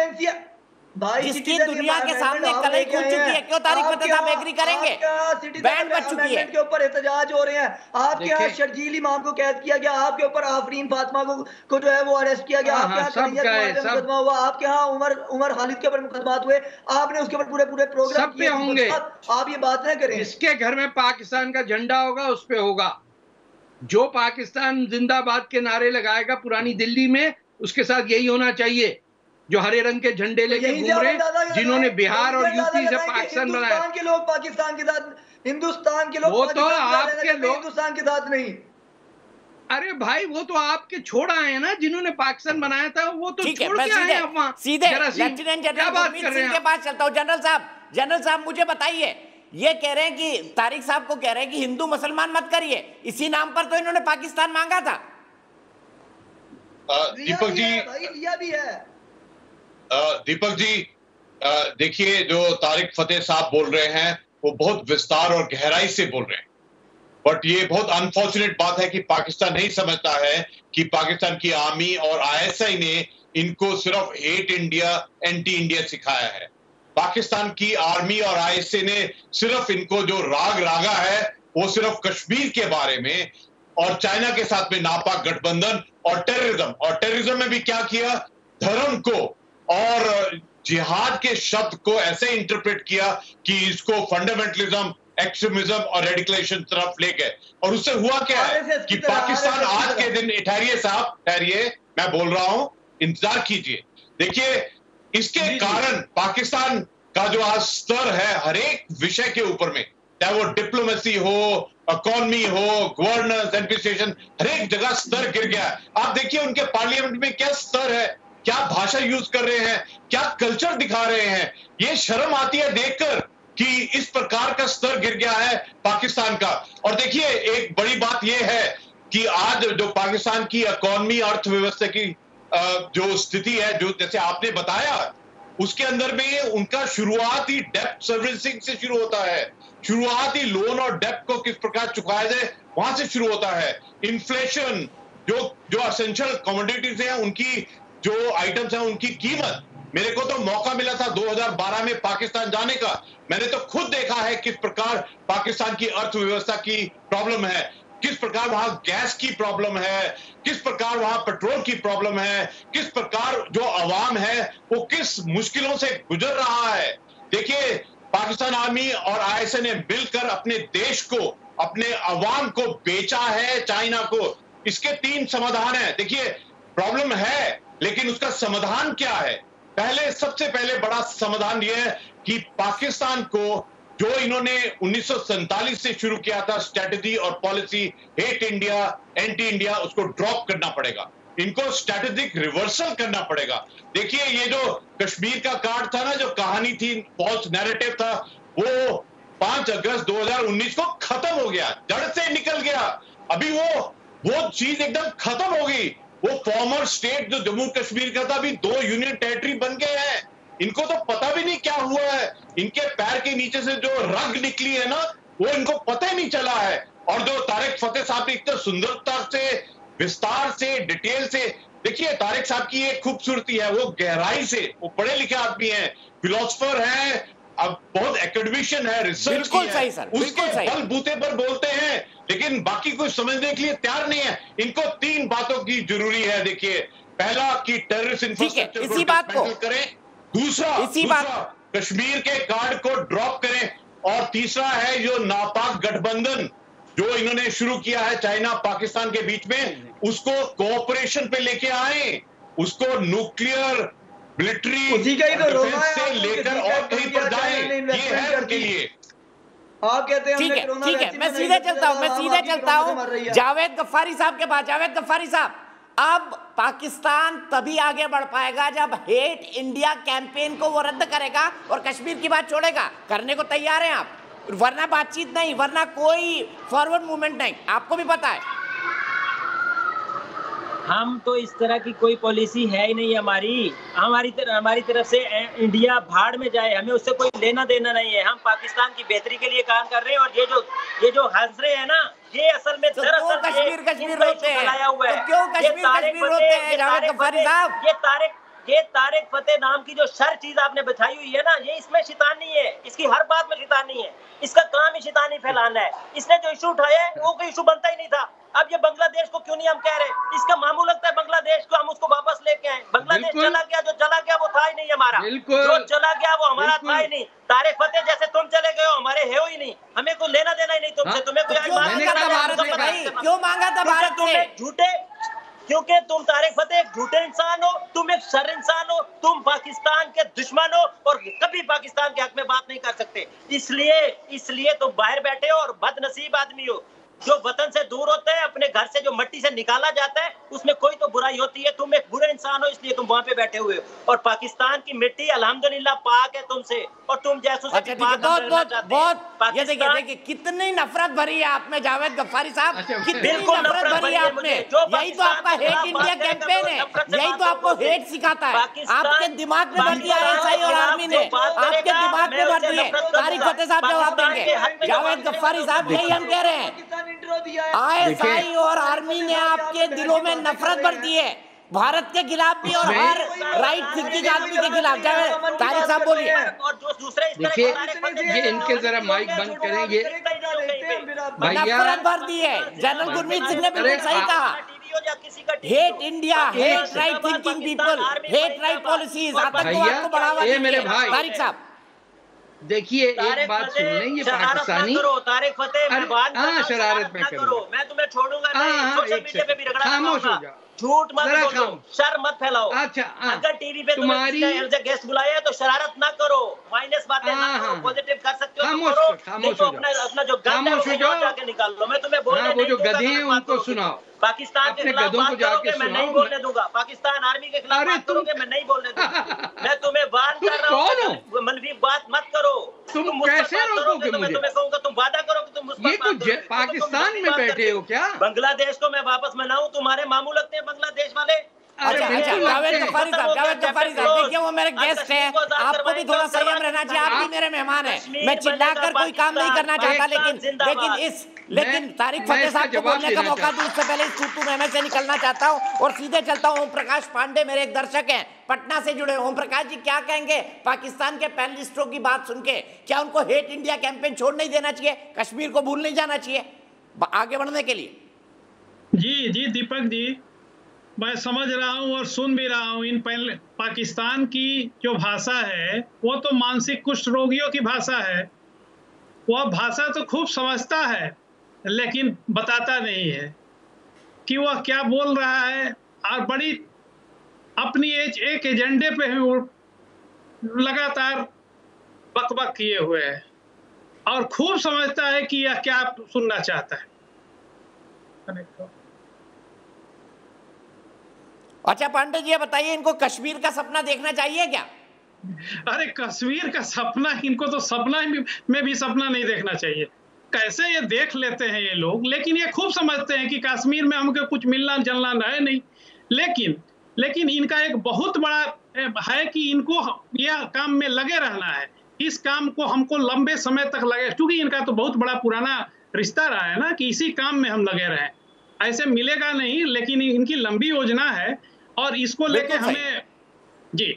[SPEAKER 1] जिसकी दुनिया के सामने कलई खुल चुकी है। क्यों तारिक फतेह साहब एग्री करेंगे? बैंड बच चुकी है,
[SPEAKER 6] के ऊपर एहतजाज हो रहे हैं, आपके यहाँ शर्जील इमाम को कैद किया गया, आपके ऊपर आफरीन फातिमा को जो है वो अरेस्ट किया गया, आपके यहाँ मुकदमा हुआ, आपके यहाँ उमर खालिद के ऊपर मुकदमात हुए, आपने उसके ऊपर पूरे प्रोग्राम
[SPEAKER 5] किए होंगे।
[SPEAKER 6] आप ये बात न करें।
[SPEAKER 5] जिसके घर में पाकिस्तान का झंडा होगा उस पे होगा, जो पाकिस्तान जिंदाबाद के नारे लगाएगा पुरानी दिल्ली में, उसके साथ यही होना चाहिए। जो हरे रंग के झंडे लेके घूम रहे, जिन्होंने बिहार और यूपी से पाकिस्तान बनाया,
[SPEAKER 6] हिंदुस्तान के लोग पाकिस्तान के साथ, हिंदुस्तान के लोग
[SPEAKER 5] वो तो आपके लोग
[SPEAKER 6] हिंदुस्तान के साथ नहीं।
[SPEAKER 5] अरे भाई, वो तो आपके छोड़ आए हैं ना, जिन्होंने पाकिस्तान बनाया था, वो तो छोड़ के आए हैं वहां।
[SPEAKER 1] सीधे लेफ्टिनेंट जनरल गुरमीत सिंह के पास चलता हूं। जनरल साहब मुझे बताइए, ये कह रहे हैं कि तारिक साहब को कह रहे हैं कि हिंदू मुसलमान मत करिए, इसी नाम पर तो इन्होंने पाकिस्तान मांगा था।
[SPEAKER 4] दीपक जी,
[SPEAKER 6] लिया भी है।
[SPEAKER 4] दीपक जी, देखिए, जो तारिक फतेह साहब बोल रहे हैं वो बहुत विस्तार और गहराई से बोल रहे हैं।
[SPEAKER 7] बट ये बहुत अनफॉर्चुनेट बात है कि पाकिस्तान नहीं समझता है कि पाकिस्तान की आर्मी और आईएसआई ने इनको सिर्फ हेट इंडिया, एंटी इंडिया सिखाया है। पाकिस्तान की आर्मी और आईएसआई ने सिर्फ इनको जो राग रागा है वो सिर्फ कश्मीर के बारे में और चाइना के साथ में नापाक गठबंधन और टेररिज्म में भी क्या किया, धर्म को और जिहाद के शब्द को ऐसे इंटरप्रेट किया कि इसको फंडामेंटलिज्म, एक्सट्रीमिज्म और रेडिकलाइजेशन तरफ ले गए। और उससे हुआ क्या है कि पाकिस्तान आज के दिन, ठहरिए साहब ठहरिए, मैं बोल रहा हूं, इंतजार कीजिए। देखिए इसके कारण पाकिस्तान का जो आज स्तर है हर एक विषय के ऊपर में, चाहे वो डिप्लोमेसी हो, इकोनॉमी हो, गवर्नेंस, एडमिनिस्ट्रेशन, हर एक जगह स्तर गिर गया है। आप देखिए उनके पार्लियामेंट में क्या स्तर है, क्या भाषा यूज कर रहे हैं, क्या कल्चर दिखा रहे हैं। ये शर्म आती है देखकर कि इस प्रकार का स्तर गिर गया है पाकिस्तान का। और देखिए एक बड़ी बात यह है कि आज जो पाकिस्तान की इकोनॉमी, अर्थव्यवस्था की जो स्थिति है, जो जैसे आपने बताया, उसके अंदर में उनका शुरुआत ही डेब्ट सर्विसिंग से शुरू होता है। शुरुआत ही लोन और डेब्ट को किस प्रकार चुकाया जाए वहां से शुरू होता है। इन्फ्लेशन, जो एसेंशियल कमोडिटीज हैं उनकी जो आइटम्स हैं उनकी कीमत, मेरे को तो मौका मिला था 2012 में पाकिस्तान जाने का, मैंने तो खुद देखा है किस प्रकार पाकिस्तान की अर्थव्यवस्था की प्रॉब्लम है, किस प्रकार वहां गैस की प्रॉब्लम है, किस प्रकार वहां पेट्रोल की प्रॉब्लम है, किस प्रकार जो अवाम है वो किस मुश्किलों से गुजर रहा है। देखिए पाकिस्तान आर्मी और आईएसआई ने मिलकर अपने देश को, अपने अवाम को बेचा है चाइना को। इसके 3 समाधान है। देखिए प्रॉब्लम है लेकिन उसका समाधान क्या है? सबसे पहले बड़ा समाधान यह है कि पाकिस्तान को जो इन्होंने 1947 से शुरू किया था स्ट्रेटजी और policy, hate India, anti India, उसको ड्रॉप करना पड़ेगा। इनको स्ट्रेटेजिक रिवर्सल करना पड़ेगा। देखिए ये जो कश्मीर का कार्ड था ना, जो कहानी थी, फॉल्स नैरेटिव था, वो 5 अगस्त 2019 को खत्म हो गया, जड़ से निकल गया। अभी वो चीज एकदम खत्म हो गई। वो फॉर्मर स्टेट जो जम्मू कश्मीर का था अभी 2 यूनियन टेरिटरी बन गए हैं। इनको तो पता भी नहीं क्या हुआ है। इनके पैर के नीचे से जो रग निकली है ना, वो इनको पता ही नहीं चला है। और जो तारिक फतेह साहब ने इतने सुंदरता से, विस्तार से, डिटेल से, देखिए तारिक साहब की एक खूबसूरती है, वो गहराई से, वो पढ़े लिखे आदमी हैं, फिलोसफर हैं, अब बहुत एकेडमिशियन है, रिसर्च की है, उसके बलबूते पर बोलते हैं, लेकिन बाकी कुछ समझने के लिए तैयार नहीं है। इनको 3 बातों की जरूरी है। देखिए पहला कि टेररिस्ट इंफ्रास्ट्रक्चर को डिसमेंटल करें, दूसरा कश्मीर के कार्ड को ड्रॉप करें, और तीसरा है जो नापाक गठबंधन जो इन्होंने शुरू किया है चाइना पाकिस्तान के बीच में, उसको कोऑपरेशन पे लेके आए, उसको न्यूक्लियर, मिलिट्री से लेकर और कहीं पर जाए, ये है उनके लिए।
[SPEAKER 6] आप कहते हैं
[SPEAKER 1] ठीक है, मैं सीधे चलता हूं जावेद गफ्फारी साहब के पास। जावेद गफ्फारी साहब, अब पाकिस्तान तभी आगे बढ़ पाएगा जब हेट इंडिया कैंपेन को वो रद्द करेगा और कश्मीर की बात छोड़ेगा। करने को तैयार हैं आप, वरना बातचीत नहीं, वरना कोई फॉरवर्ड मूवमेंट नहीं, आपको भी पता है।
[SPEAKER 8] हम तो इस तरह की कोई पॉलिसी है ही नहीं हमारी तरफ से इंडिया भाड़ में जाए, हमें उससे कोई लेना देना नहीं है। हम पाकिस्तान की बेहतरी के लिए काम कर रहे हैं, और ये जो हंस रहे हैं ना, ये असल में
[SPEAKER 1] तो क्यों कश्मीर होते हैं? तो क्यों कश्मीर होते हैं जावेद गफ्फारी साहब?
[SPEAKER 8] ये तारिक फतेह नाम की जो शर चीज आपने बिछाई हुई है ना, ये इसमें शैतानी है, इसकी हर बात में शैतानी है, इसका काम ही शैतानी फैलाना है। इसने जो इशू उठाया है वो कोई इशू बनता ही नहीं था। अब ये बांग्लादेश को क्यों नहीं हम कह रहे, इसका मामूल लगता है बांग्लादेश को हम उसको वापस लेके आए। बांग्लादेश चला गया, जो चला गया वो था ही नहीं हमारा, जो चला गया वो हमारा था ही नहीं। तारिक फतेह जैसे तुम चले गए हो, हमारे है ही नहीं, हमें कोई लेना देना ही नहीं तुमसे। तुम्हें कोई
[SPEAKER 1] क्यों मांगा था भारत से?
[SPEAKER 8] झूठे, क्योंकि तुम तारिक फतेह एक झूठे इंसान हो, तुम एक शर इंसान हो, तुम पाकिस्तान के दुश्मन हो और कभी पाकिस्तान के हक में बात नहीं कर सकते। इसलिए तुम बाहर बैठे हो और बदनसीब आदमी हो। जो वतन से दूर होते हैं, अपने घर से जो मट्टी से निकाला जाता है, उसमें कोई तो बुराई होती है। तुम एक बुरे इंसान हो, इसलिए तुम वहां पे बैठे हुए हो। और पाकिस्तान की मिट्टी अल्हम्दुलिल्लाह पाक है तुमसे, और तुम जैसों से
[SPEAKER 1] बहुत ये देखिए कितनी नफरत भरी है आप में जावेद गफ्फारी साहब, कितनी नफरत भरी है आप में। यही तो आपका हेट इंडिया कैंपेन है, यही तो आपको हेट सिखाता है। आपके दिमाग में भर दिया आईएसआई और आर्मी ने, आपके दिमाग में भर दिए। तारिक फतेह साहब जवाब देंगे, जावेद गफ्फारी साहब यही हम कह रहे हैं।
[SPEAKER 6] इंटरव्यू दिया है।
[SPEAKER 1] आईएसआई और आर्मी ने आपके दिलों में नफरत भर दी है, भारत के खिलाफ भी और हर राइट थिंकिंग आदमी के खिलाफ। तारिक साहब बोलिए।
[SPEAKER 5] देखिए ये इनके जरा माइक बंद करें, ये भैया
[SPEAKER 1] नफरत भर दी है। जनरल गुरमीत सिंह ने बिल्कुल सही कहा, hate India, hate right thinking people, hate right policies, आतंकवाद को बढ़ावा
[SPEAKER 5] ये मेरे
[SPEAKER 1] दीजिए।
[SPEAKER 5] भाई।
[SPEAKER 1] तारिक साहब
[SPEAKER 5] देखिए एक बात सुन लें, ये पाकिस्तानी
[SPEAKER 8] तारिक फतेह
[SPEAKER 5] हाँ शरारत में करो,
[SPEAKER 8] मैं तुम्हें छोड़ूंगा नहीं, सोशल मीडिया पे भी रगड़ा
[SPEAKER 5] खामोश हो जाओ,
[SPEAKER 8] झूठ मत
[SPEAKER 5] जरा
[SPEAKER 8] बोलो, शर मत फैलाओ।
[SPEAKER 5] अच्छा
[SPEAKER 8] अगर टीवी पे
[SPEAKER 5] तुम्हारी
[SPEAKER 8] तुम्हें गेस्ट बुलाया है तो शरारत ना करो, माइनस बातें ना करो, पॉजिटिव कर सकते हो तो करो, नहीं तो अपना जो गंद है वो जाके निकाल लो। मैं तुम्हें बोलने
[SPEAKER 5] वो जो
[SPEAKER 8] नहीं
[SPEAKER 5] गधे हैं
[SPEAKER 8] दूंगा,
[SPEAKER 5] उनको सुनाओ,
[SPEAKER 8] पाकिस्तान के
[SPEAKER 5] अपने
[SPEAKER 8] खिलाफ
[SPEAKER 5] गधों को
[SPEAKER 8] बात
[SPEAKER 5] जाके
[SPEAKER 8] करोगे मैं नहीं
[SPEAKER 5] सुनाओ।
[SPEAKER 8] बोलने दूंगा, पाकिस्तान आर्मी के खिलाफ बात करोगे मैं नहीं बोलने दूंगा। मैं तुम्हें वार्न कर रहा हूँ, मनवी बात मत करो।
[SPEAKER 5] तुम
[SPEAKER 8] मुझ पर
[SPEAKER 5] कैसे
[SPEAKER 8] बात
[SPEAKER 5] रोकोगे
[SPEAKER 8] करोगे तो मैं
[SPEAKER 5] मुझे?
[SPEAKER 8] तुम्हें कहूंगा, तुम वादा करो कि तुम मुझ पर
[SPEAKER 5] ये
[SPEAKER 8] बात
[SPEAKER 5] कुछ
[SPEAKER 8] करोगे।
[SPEAKER 5] पाकिस्तान में बैठे हो क्या?
[SPEAKER 8] बांग्लादेश को मैं वापस मनाऊं, तुम्हारे मामू लगते हैं बांग्लादेश वाले।
[SPEAKER 1] अच्छा जावेद गफ्फारी साहब देखिए वो मेरे गेस्ट हैं, आपको भी थोड़ा संयम रहना चाहिए, आप भी मेरे मेहमान हैं। मैं चिल्लाकर कोई काम नहीं करना चाहता, लेकिन तारिक फतेह साहब को बोलने का मौका दूं उससे पहले इस तू में से निकलना चाहता हूं और सीधे चलता हूं। ओम प्रकाश पांडे मेरे एक दर्शक हैं, पटना से जुड़े। ओम प्रकाश जी क्या कहेंगे पाकिस्तान के पैनलिस्टों की बात सुन के? क्या उनको हेट इंडिया कैंपेन छोड़ नहीं देना चाहिए, कश्मीर को भूल नहीं जाना चाहिए आगे बढ़ने के लिए?
[SPEAKER 9] जी दीपक जी, मैं समझ रहा हूँ और सुन भी रहा हूँ। इन पाकिस्तान की जो भाषा है वो तो मानसिक कुष्ठ रोगियों की भाषा है। वह भाषा तो खूब समझता है लेकिन बताता नहीं है कि वह क्या बोल रहा है, और बड़ी अपनी एक एजेंडे पे लगातार बकबक किए हुए है और खूब समझता है कि यह क्या सुनना चाहता है।
[SPEAKER 1] अच्छा पांडे जी बताइए, इनको कश्मीर का सपना देखना चाहिए क्या?
[SPEAKER 9] अरे कश्मीर का सपना, इनको तो सपना में भी सपना नहीं देखना चाहिए। कैसे ये देख लेते हैं ये लोग, लेकिन ये खूब समझते हैं कि कश्मीर में हमको कुछ मिलना जलना है नहीं। लेकिन इनका एक बहुत बड़ा है कि इनको यह काम में लगे रहना है। इस काम को हमको लंबे समय तक लगे, क्योंकि इनका तो बहुत बड़ा पुराना रिश्ता रहा है ना कि इसी काम में हम लगे रहें। ऐसे मिलेगा नहीं, लेकिन इनकी लंबी योजना है और इसको लेके हमें जी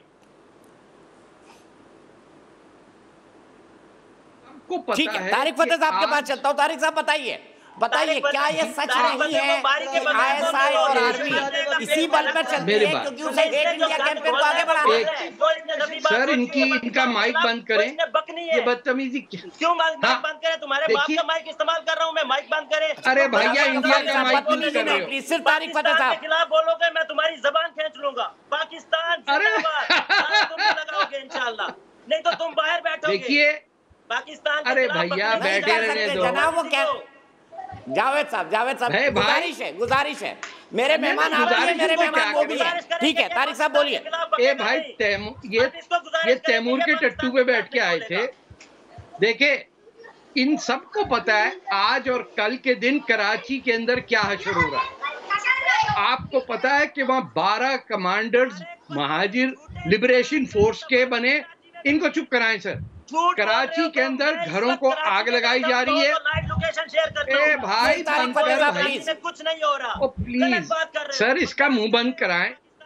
[SPEAKER 1] ठीक है। तारिक फतेह साहब के पास चलता हूँ। तारिक साहब बताइए क्या ये सच नहीं है कि आईएसआई और आर्मी इसी बल पर चलती है क्योंकि उसे हेट इंडिया कैंपेन को आगे बढ़ाना है?
[SPEAKER 5] सर इनका माइक बंद करें, ये बदतमीजी
[SPEAKER 8] क्यों माइक बंद करें? तुम्हारे बाप का माइक इस्तेमाल कर रहा हूँ मैं, माइक बंद करें।
[SPEAKER 5] अरे भैया इंडिया का माइक बंद कर रहे हो।
[SPEAKER 1] सिर्फ तारिक फतेह साहब
[SPEAKER 8] के खिलाफ बोलोगे मैं तुम्हारी जबान खींच लूंगा। पाकिस्तान तुम लगाओगे इंशाल्लाह, नहीं तो तुम बाहर बैठोगे।
[SPEAKER 5] देखिए
[SPEAKER 8] पाकिस्तान
[SPEAKER 5] अरे भैया बैठे रहने दो
[SPEAKER 1] जनाब। वो क्या जावेद साहब गुजारिश है मेरे मेहमान आप भी हैं, मेरे मेहमान वो भी है। ठीक है तारिक साहब बोलिए।
[SPEAKER 5] ए भाई ये तैमूर के टट्टू पे बैठ के आए थे। देखे इन सबको पता है आज और कल के दिन कराची के अंदर क्या हशर हो रहा है। आपको पता है कि वहाँ 12 कमांडर्स महाजिर लिबरेशन फोर्स के बने। इनको चुप कराएं सर। कराची के अंदर घरों को आग लगाई जा रही है। ए भाई
[SPEAKER 8] कुछ नहीं हो रहा।
[SPEAKER 5] प्लीज सर इसका मुंह बंद कराएं।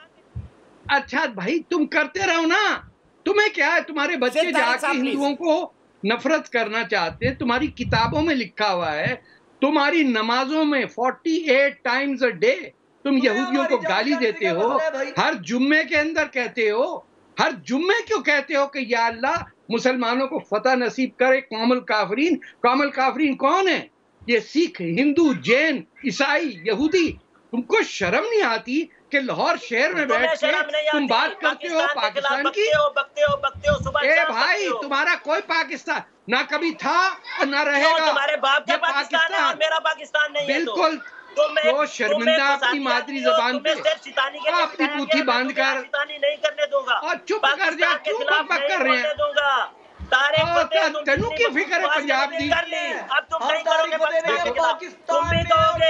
[SPEAKER 5] अच्छा भाई तुम करते रहो ना, तुम्हें क्या है? तुम्हारे बच्चे जाके हिंदुओं को नफरत करना चाहते हैं। तुम्हारी किताबों में लिखा हुआ है, तुम्हारी नमाजों में 48 टाइम्स अ डे तुम यहूदियों को गाली देते हो। हर जुम्मे के अंदर कहते हो, हर जुम्मे क्यों कहते हो कि या अल्लाह मुसलमानों को फतह नसीब करे। कौमुल काफरीन कौन है? ये सिख, हिंदू, जैन, ईसाई, यहूदी। तुमको शर्म नहीं आती कि लाहौर शहर में बैठ के तुम बात करते हो पाकिस्तान की? ए भाई तुम्हारा कोई पाकिस्तान ना कभी था और ना रहेगा।
[SPEAKER 8] तुम्हारे बाप का पाकिस्तान है और मेरा पाकिस्तान नहीं है।
[SPEAKER 5] बिल्कुल तो शर्मिंदा अपनी मातृ जबान पे अपनी पूथी बांध कर
[SPEAKER 8] नहीं करने दूंगा
[SPEAKER 5] और चुप कर जा। क्यों बकबक कर रहे हैं? तनु की फिक्र है पंजाब दी।
[SPEAKER 8] अब तुम नहीं करोगे तुम भी दोगे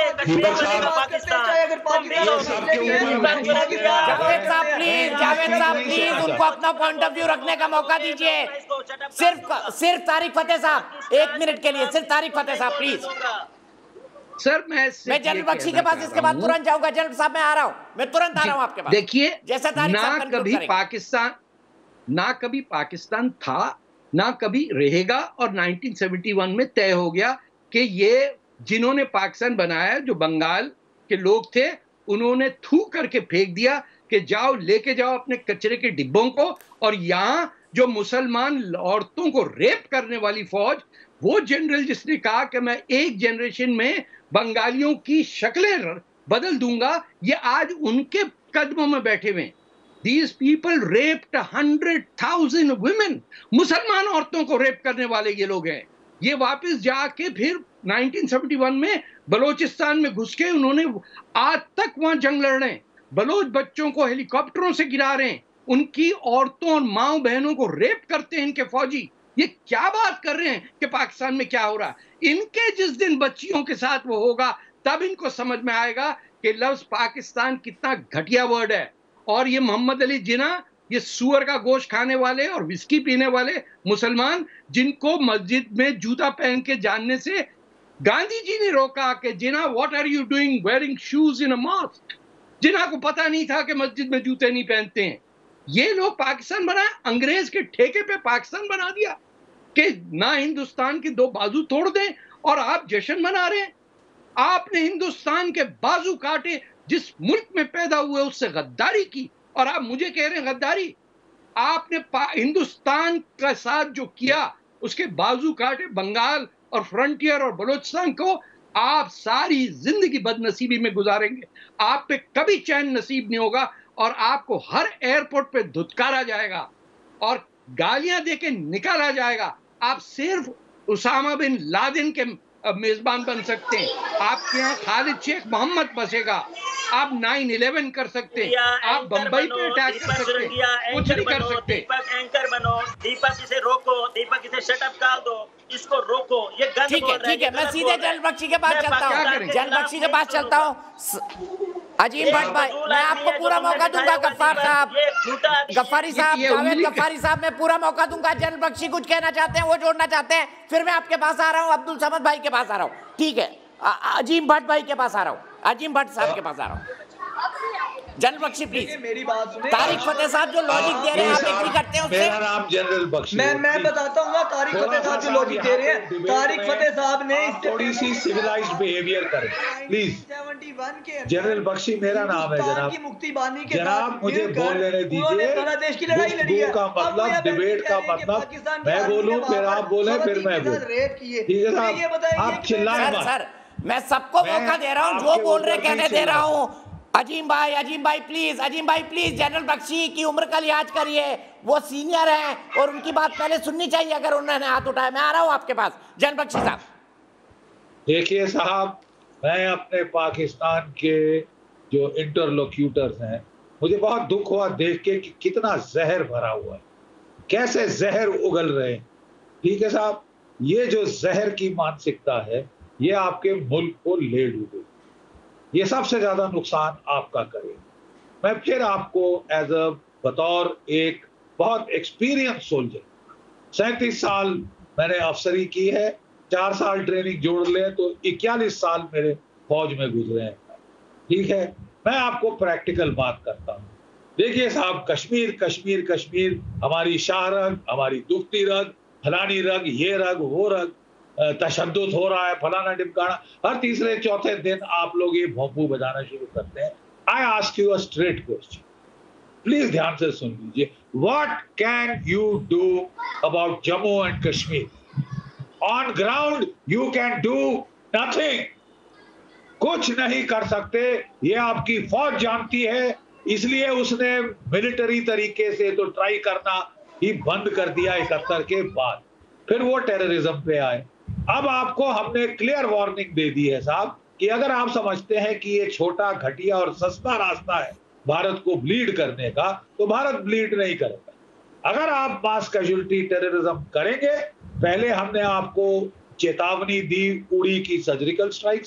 [SPEAKER 1] जावेद साहब प्लीज उनको अपना पॉइंट ऑफ व्यू रखने का मौका दीजिए। सिर्फ तारिक फतेह साहब 1 मिनट के लिए, सिर्फ तारिक फतेह साहब प्लीज।
[SPEAKER 5] सर
[SPEAKER 1] मैं जनरल बख्शी के पास इसके बाद तुरंत जाऊंगा। जनरल साहब मैं आ रहा हूं, मैं तुरंत आ रहा हूं आपके पास।
[SPEAKER 5] देखिए,
[SPEAKER 1] जैसा
[SPEAKER 5] ना कभी पाकिस्तान था, ना कभी रहेगा, और 1971 में तय हो गया कि ये जिन्होंने पाकिस्तान बनाया, जो बंगाल के लोग थे, उन्होंने थू करके फेंक दिया कि जाओ लेके जाओ अपने कचरे के डिब्बों को, और यहाँ जो मुसलमान औरतों को रेप करने वाली फौज, वो जनरल जिसने कहा कि मैं एक जनरेशन में बंगालियों की शक्लें बदल दूंगा, ये आज उनके कदमों में बैठे हुए। These people raped 100,000 women, मुसलमान औरतों को रेप करने वाले ये लोग हैं। ये वापस जाके फिर 1971 में बलोचिस्तान में घुस के उन्होंने आज तक वहां जंग लड़ रहे हैं, बलोच बच्चों को हेलीकॉप्टरों से गिरा रहे हैं, उनकी औरतों और माओ बहनों को रेप करते हैं इनके फौजी। ये क्या बात कर रहे हैं कि पाकिस्तान में क्या हो रहा है? इनके जिस दिन बच्चियों के साथ वो होगा, तब इनको समझ में आएगा कि लफ्ज पाकिस्तान कितना घटिया वर्ड है। और ये मोहम्मद अली जिन्ना, ये सुअर का गोश्त खाने वाले और विस्की पीने वाले मुसलमान, जिनको मस्जिद में जूता पहन के जानने से गांधी जी ने रोका कि Jinnah what are you doing wearing shoes in a mosque. Jinnah को पता नहीं था कि मस्जिद में जूते नहीं पहनते हैं। ये लोग पाकिस्तान बनाए, अंग्रेज के ठेके पे पाकिस्तान बना दिया कि ना हिंदुस्तान की दो बाजू तोड़ दें, और आप जश्न मना रहे हैं। आपने हिंदुस्तान के बाजू काटे, जिस मुल्क में पैदा हुए उससे गद्दारी की, और आप मुझे कह रहे हैं गद्दारी। आपने हिंदुस्तान के साथ जो किया, उसके बाजू काटे बंगाल और फ्रंटियर और बलोचिस्तान को। आप सारी जिंदगी बदनसीबी में गुजारेंगे, आप पे कभी चैन नसीब नहीं होगा, और आपको हर एयरपोर्ट पे धुतकारा जाएगा और गालियां देके निकाला जाएगा। आप सिर्फ उसामा बिन लादेन के मेजबान बन सकते हैं, आपके यहाँ खालिद शेख मोहम्मद बसेगा, आप 9/11 कर सकते हैं, आप बंबई पे अटैक कर सकते हैं, कुछ नहीं कर सकते।
[SPEAKER 8] दीपक एंकर बनो, दीपक इसे रोको, दीपक इसे शट अप कर दो, इसको रोको, ये गंद
[SPEAKER 1] ठीक है, ठीक है, मैं सीधे जनरल बख्शी के पास चलता हूँ, जनरल बख्शी के पास चलता हूँ। अजीम भट्ट भाई, मैं आपको पूरा मौका दूंगा। गफ्फार साहब, गफ्फारी साहब, जावेद गफ्फारी साहब, मैं पूरा मौका दूंगा। जनरल बख्शी कुछ कहना चाहते हैं, वो जोड़ना चाहते हैं, फिर मैं आपके पास आ रहा हूँ, अब्दुल समद भाई के पास आ रहा हूँ। ठीक है, अजीम भट्ट भाई के पास आ रहा हूँ, अजीम भट्ट साहब के पास आ रहा हूँ। जनरल बख्शी प्लीज,
[SPEAKER 6] मेरी बात सुने।
[SPEAKER 1] तारिक फतेह साहब जो लॉजिक दे रहे हैं, आप एग्री करते हैं उससे?
[SPEAKER 4] मेरा नाम जनरल बख्शी।
[SPEAKER 6] मैं बताता हूँ ना, तारिक फतेह साहब जो लॉजिक दे रहे हैं, तारिक फतेह साहब ने
[SPEAKER 4] थोड़ी सी सिविलाइज्ड बिहेवियर करें प्लीज।
[SPEAKER 6] 71 के
[SPEAKER 4] जनरल बख्शी मेरा नाम है जनाब।
[SPEAKER 6] की मुक्ति बानी के
[SPEAKER 4] जनाब मुझे बोल लेने दीजिए।
[SPEAKER 6] बांग्लादेश की लड़ाई लड़ी है
[SPEAKER 4] का मतलब, डिबेट का मतलब, मैं बोलूं फिर आप बोले, फिर मैं बोलूं। ठीक है साहब, आप चिल्लाएं मत।
[SPEAKER 1] सर, मैं सबको मौका दे रहा हूँ, जो बोल रहे कहने दे रहा हूँ। अजीम भाई प्लीज, अजीम भाई प्लीज, जनरल बख्शी की उम्र का लिहाज करिए, वो सीनियर हैं और उनकी बात पहले सुननी चाहिए अगर उन्होंने हाथ उठाया। मैं आ रहा हूं आपके पास, जनरल बख्शी साहब।
[SPEAKER 4] देखिए साहब, मैं अपने पाकिस्तान के जो इंटरलोक्यूटर्स हैं, मुझे बहुत दुख हुआ देख के कि कितना जहर भरा हुआ है, कैसे जहर उगल रहे हैं। ठीक है साहब, ये जो जहर की मानसिकता है, ये आपके मुल्क को ले डूबेगी, ये सबसे ज्यादा नुकसान आपका करेगा। मैं फिर आपको एज अ बतौर एक बहुत एक्सपीरियंस सोल्जर, 37 साल मैंने अफसरी की है, 4 साल ट्रेनिंग जोड़ ले तो 41 साल मेरे फौज में गुजरे हैं। ठीक है, मैं आपको प्रैक्टिकल बात करता हूँ। देखिए साहब, कश्मीर कश्मीर कश्मीर, हमारी शाह रग, हमारी दुखती रग, फलानी रग, ये रग, वो रग, तशद्दुद हो रहा है, फलाना टिमकाना। हर तीसरे चौथे दिन आप लोग ये भोंपू बजाना शुरू करते हैं। I ask you a straight question, please ध्यान से सुन लीजिए। What can you do about Jammu and Kashmir? On ground you can do nothing, कुछ नहीं कर सकते। ये आपकी फौज जानती है, इसलिए उसने मिलिट्री तरीके से तो ट्राई करना ही बंद कर दिया 71 के बाद। फिर वो टेररिज्म पे आए। अब आपको हमने क्लियर वार्निंग दे दी है साहब कि अगर आप समझते हैं कि ये छोटा, घटिया और सस्ता रास्ता है भारत को ब्लीड करने का, तो भारत ब्लीड नहीं करेगा। अगर आप मास कैजुअलिटी टेररिज्म करेंगे, पहले हमने आपको चेतावनी दी उड़ी की सर्जिकल स्ट्राइक से,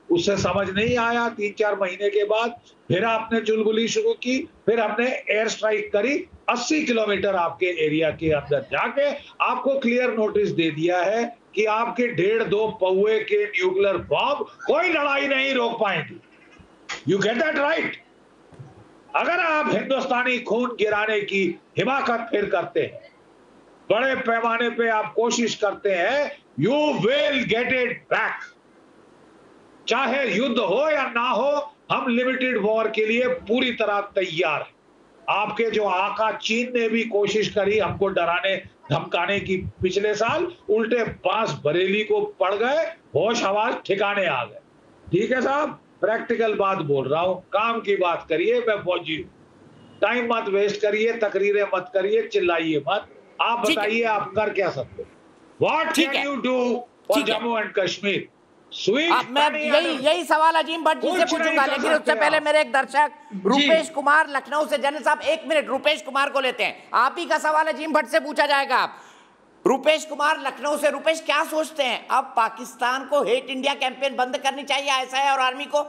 [SPEAKER 4] उससे समझ नहीं आया। 3-4 महीने के बाद फिर आपने चुलबुली शुरू की, फिर हमने एयर स्ट्राइक करी 80 किलोमीटर आपके एरिया के अंदर जाके आपको क्लियर नोटिस दे दिया है कि आपके 1.5-2 पौए के न्यूक्लियर बॉम्ब कोई लड़ाई नहीं रोक पाएंगे। You get that right. अगर आप हिंदुस्तानी खून गिराने की हिमाकत फिर करते हैं, बड़े पैमाने पे आप कोशिश करते हैं, you will get it back. चाहे युद्ध हो या ना हो, हम लिमिटेड वॉर के लिए पूरी तरह तैयार हैं। आपके जो आका चीन ने भी कोशिश करी हमको डराने धमकाने की पिछले साल, उल्टे बांस बरेली को पड़ गए, होश हवास ठिकाने आ गए। ठीक है साहब, प्रैक्टिकल बात बोल रहा हूं, काम की बात करिए। मैं फौजी हूं, टाइम मत वेस्ट करिए, तकरीरें मत करिए, चिल्लाइए मत। आप बताइए आप कर क्या सकते हो? What can you do for Jammu and Kashmir?
[SPEAKER 1] मैं यही सवाल अजीम भट्ट जी से पूछूंगा, लेकिन उससे पहले मेरे एक दर्शक रुपेश कुमार लखनऊ से, जनरल साहब 1 मिनट रुपेश कुमार को लेते हैं। आप ही का सवाल अजीम भट्ट से पूछा जाएगा। रुपेश कुमार लखनऊ से, रुपेश क्या सोचते हैं, अब पाकिस्तान को हेट इंडिया कैंपेन बंद करनी चाहिए आईएसआई और आर्मी को?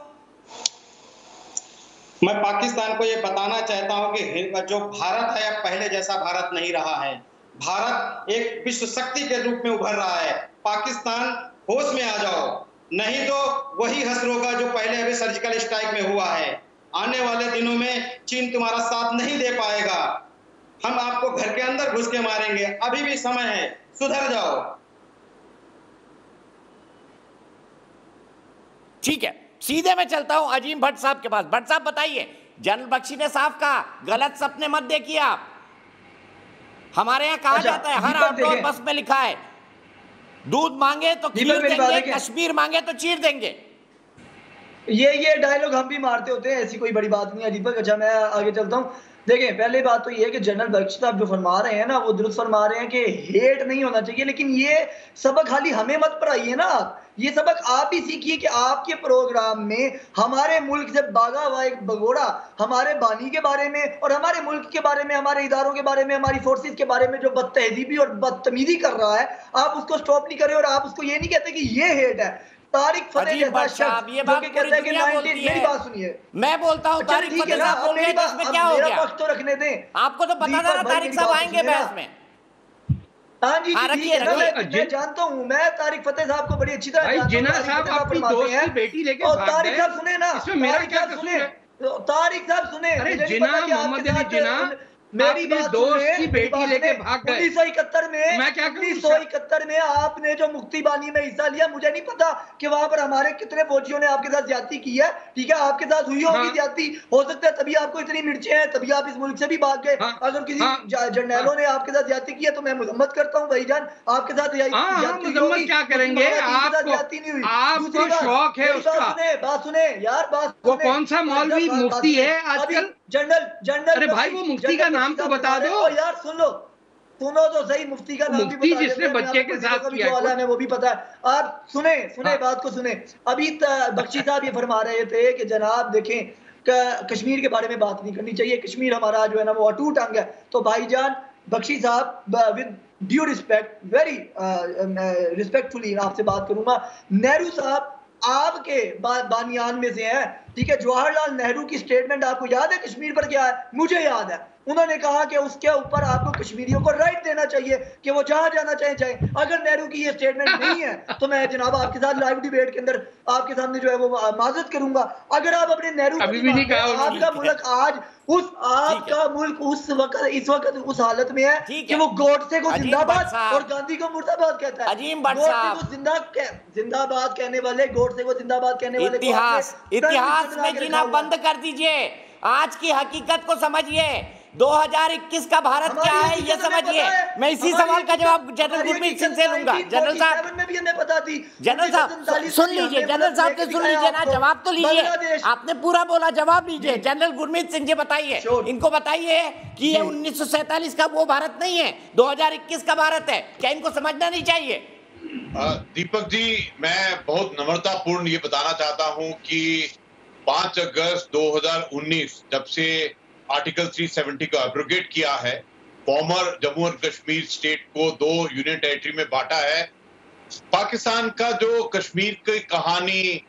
[SPEAKER 10] मैं पाकिस्तान को ये बताना चाहता हूं कि जो भारत है अब पहले जैसा भारत नहीं रहा है। भारत एक विश्व शक्ति के रूप में उभर रहा है। पाकिस्तान होश में आ जाओ, नहीं तो वही हश्र होगा जो पहले अभी सर्जिकल स्ट्राइक में हुआ है। आने वाले दिनों में चीन तुम्हारा साथ नहीं दे पाएगा। हम आपको घर के अंदर घुस के मारेंगे। अभी भी समय है, सुधर जाओ।
[SPEAKER 1] ठीक है, सीधे मैं चलता हूं अजीम भट्ट साहब के पास। भट्ट साहब बताइए, जनरल बख्शी ने साफ कहा गलत सपने मत देखिए आप। हमारे यहाँ कहा जाता है, हर आउटडोर बस में लिखा है, दूध मांगे तो खीर देंगे, कश्मीर मांगे तो चीर देंगे।
[SPEAKER 6] ये डायलॉग हम भी मारते होते हैं, ऐसी कोई बड़ी बात नहीं है दीपक। अच्छा, मैं आगे चलता हूँ। देखें, पहले बात तो ये है कि जनरल बख्शी साहब जो फरमा रहे हैं ना, वो दुरुस्त फरमा रहे हैं कि हेट नहीं होना चाहिए, लेकिन ये सबक खाली हमें मत पढ़ाइए ना। ये सबक आप ही सीखिए कि आपके प्रोग्राम में हमारे मुल्क से भागा हुआ एक भगोड़ा हमारे बानी के बारे में और हमारे मुल्क के बारे में, हमारे इदारों के बारे में, हमारी फोर्सेस के बारे में जो बदतहजीबी और बदतमीजी कर रहा है, आप उसको स्टॉप नहीं कर रहे और आप उसको ये नहीं कहते कि ये हेट है। तारिक फतेह जैसा शख्स
[SPEAKER 1] ये बात
[SPEAKER 6] कहता है कि 19, मेरी बात सुनिए,
[SPEAKER 1] मैं बोलता हूं तारिक फतेह साहब बोल रहे हैं, इसमें क्या हो गया?
[SPEAKER 6] मेरा पक्ष तो रखने दें,
[SPEAKER 1] आपको तो पता था ना तारिक साहब आएंगे बहस में।
[SPEAKER 6] हाँ जी, मैं जानता हूँ, मैं तारिक फतेह साहब को बड़ी अच्छी तरह जानता हूँ।
[SPEAKER 5] जिन्ना साहब अपनी दोस्त की बेटी लेके
[SPEAKER 6] और तारिक साहब सुने ना,
[SPEAKER 5] इसमें मेरा क्या कसूर है?
[SPEAKER 6] तारिक साहब सुने,
[SPEAKER 5] अरे जिन्ना मोहम्मद अली जिन्ना
[SPEAKER 6] मेरी
[SPEAKER 5] दोस्त की बेटी लेके भाग गए।
[SPEAKER 6] 1971 में,
[SPEAKER 5] मैं क्या
[SPEAKER 6] 1971 में आपने जो मुक्ति बानी में हिस्सा लिया, मुझे नहीं पता कि वहां पर हमारे कितने फौजियों ने आपके साथ ज्यादती की है। ठीक है, आपके साथ हुई होगी ज्यादती, हो सकता है तभी आपको इतनी मिर्चें हैं, तभी आप इस मुल्क से भी भाग गए। अगर किसी जर्नैलों ने आपके साथ ज्यादती की है तो मैं मुजम्मत करता हूँ भाईजान, आपके साथ
[SPEAKER 5] मुजम्मत क्या करेंगे? आपको शौक है उसका।
[SPEAKER 6] बात सुने यार, बात
[SPEAKER 5] वो कौन सा मौलवी मुफ्ती है आजकल?
[SPEAKER 6] जनरल
[SPEAKER 5] अरे भाई, वो मुफ्ती का नाम तो बता दो
[SPEAKER 6] यार। सुनो तो सही, मुफ्ती का नाम भी
[SPEAKER 5] मुफ्ती जिसने बच्चे के साथ किया
[SPEAKER 6] है वो भी पता है। आप सुने बात को सुने। अभी बख्शी साहब ये फरमा रहे थे कि जनाब देखें, कश्मीर के बारे में बात नहीं करनी चाहिए, कश्मीर हमारा जो है ना वो अटूट अंग है। तो भाईजान बख्शी साहब, with due respect, very respectfully आपसे बात करूंगा, नेहरू साहब आपके बानियान में से हैं। ठीक है, जवाहरलाल नेहरू की स्टेटमेंट आपको याद है कश्मीर पर क्या है? मुझे याद है, उन्होंने कहा कि उसके ऊपर आपको कश्मीरियों को राइट देना चाहिए कि वो जहां जाना चाहे जाए। अगर नेहरू की ये स्टेटमेंट नहीं है तो मैं जनाब आपके साथ लाइव डिबेट के अंदर आपके सामने जो है वो माजरत करूंगा। अगर आप अपने नेहरू
[SPEAKER 5] अभी भी नहीं कहा,
[SPEAKER 6] आपका मुल्क आज आपका मुल्क इस वक्त उस हालत में है कि वो गोडसे को जिंदाबाद और गांधी को मुर्दाबाद कहता है। गोडसे को जिंदाबाद कहने वाले, गोडसे को जिंदाबाद कहने वाले
[SPEAKER 1] इतिहास में जीना बंद कर दीजिए, आज की हकीकत को समझिए। 2021 का भारत क्या है ये समझिए। मैं इसी सवाल का जवाब जनरल गुरमीत सिंह से लूंगा। जनरल साहब में भी हमें पता थी। जनरल साहब सुन लीजिए, जनरल साहब के सुन लीजिए ना, जवाब तो लीजिए। आपने पूरा बोला, जवाब लीजिए। जनरल गुरमीत सिंह जी बताइए, इनको बताइए कि ये 1947 का वो भारत नहीं है, 2021 का भारत है। क्या इनको समझना नहीं चाहिए?
[SPEAKER 7] दीपक जी, मैं बहुत नम्रतापूर्ण ये बताना चाहता हूं कि 5 अगस्त 2019 जब से आर्टिकल 370 को एब्रोगेट किया है, फॉर्मर जम्मू और कश्मीर स्टेट को 2 यूनियन टेरिटरी में बांटा है। पाकिस्तान का जो कश्मीर की कहानी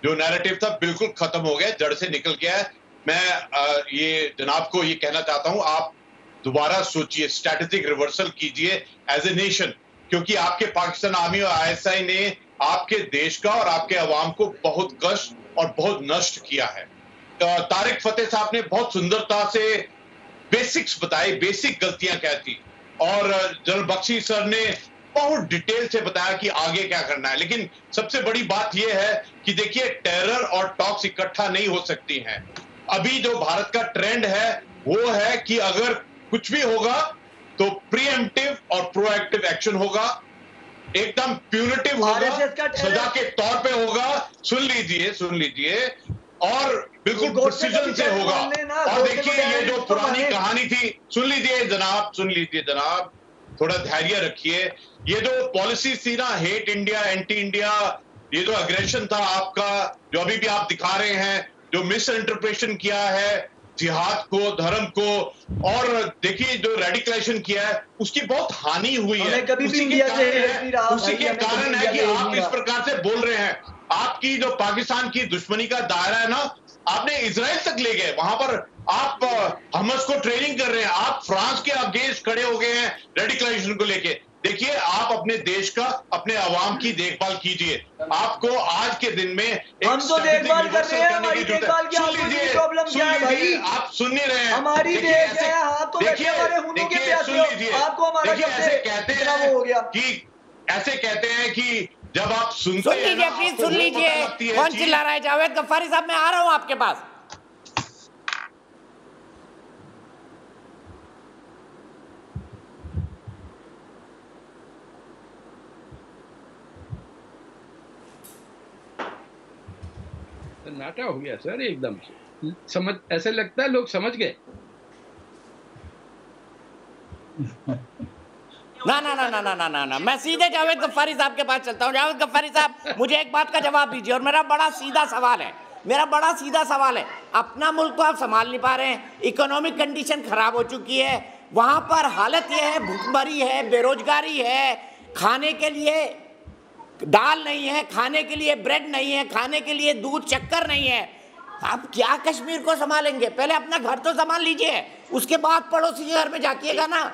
[SPEAKER 7] जो नैरेटिव था बिल्कुल खत्म हो गया, जड़ से निकल गया है। मैं ये जनाब को ये कहना चाहता हूं, आप दोबारा सोचिए, स्ट्रैटेजिक रिवर्सल कीजिए एज ए नेशन, क्योंकि आपके पाकिस्तान आर्मी और आईएसआई ने आपके देश का और आपके अवाम को बहुत कष्ट और बहुत नष्ट किया है। तारिक फतेह साहब ने बहुत सुंदरता से बेसिक्स बताए, बेसिक गलतियां क्या थी, और जनरल बख्शी सर ने बहुत डिटेल से बताया कि आगे क्या करना है। लेकिन सबसे बड़ी बात यह है कि देखिए, टेरर और टॉक्स इकट्ठा नहीं हो सकती हैं। अभी जो भारत का ट्रेंड है वो है कि अगर कुछ भी होगा तो प्रीएम्प्टिव और प्रोएक्टिव एक्शन होगा, एकदम प्यूनिटिव होगा, सजा के तौर पे होगा। सुन लीजिए, और बिल्कुल प्रिसीजन से होगा। और देखिए, ये जो पुरानी कहानी थी, सुन लीजिए जनाब, थोड़ा धैर्य रखिए। ये जो पॉलिसी थी ना, हेट इंडिया, एंटी इंडिया, ये जो अग्रेशन था आपका, जो अभी भी आप दिखा रहे हैं, जो मिस इंटरप्रेशन किया है जिहाद को, धर्म को, और देखिए जो रेडिकलाइजेशन किया है, उसकी बहुत हानि हुई है। उसी के कारण है कि आप इस प्रकार से बोल रहे हैं। आपकी जो पाकिस्तान की दुश्मनी का दायरा है ना, आपने इजराइल तक ले गए, वहां पर आप हमास को ट्रेनिंग कर रहे हैं, आप फ्रांस के अगेंस्ट खड़े हो गए हैं रेडिकलाइजेशन को लेके। देखिए, आप अपने देश का, अपने अवाम की देखभाल कीजिए। आपको आज के दिन में
[SPEAKER 6] हम तो देखभाल कर रहे हैं, हमारी देखभाल की प्रॉब्लम क्या है भाई?
[SPEAKER 7] आप सुन नहीं रहे हैं।
[SPEAKER 6] हमारी देश है, हाँ तो
[SPEAKER 7] देखिए,
[SPEAKER 6] आपको हमारा
[SPEAKER 7] ऐसे कहते हैं
[SPEAKER 6] हो गया
[SPEAKER 7] कि ऐसे कहते हैं कि जब आप सुनते
[SPEAKER 1] हैं, प्लीज सुन लीजिए। कौन चिल्ला रहा है? जावेद गफ्फारी साहब, मैं आ रहा हूं आपके पास।
[SPEAKER 5] नाटा हो गया सर एकदम से, समझ, ऐसे लगता है लोग समझ गए।
[SPEAKER 1] ना, मैं सीधे जावेद गफ्फारी साहब के पास चलता हूँ। जावेद गफ्फारी साहब, मुझे एक बात का जवाब दीजिए, और मेरा बड़ा सीधा सवाल है। अपना मुल्क तो आप संभाल नहीं पा रहे हैं, इकोनॉमिक कंडीशन खराब हो चुकी है, वहां पर हालत यह है, भूखमरी है, बेरोजगारी है, खाने के लिए दाल नहीं है, खाने के लिए ब्रेड नहीं है, खाने के लिए दूध शक्कर नहीं है। आप क्या कश्मीर को संभालेंगे? पहले अपना घर तो संभाल लीजिए, उसके बाद पड़ोसी घर में जाइएगा ना।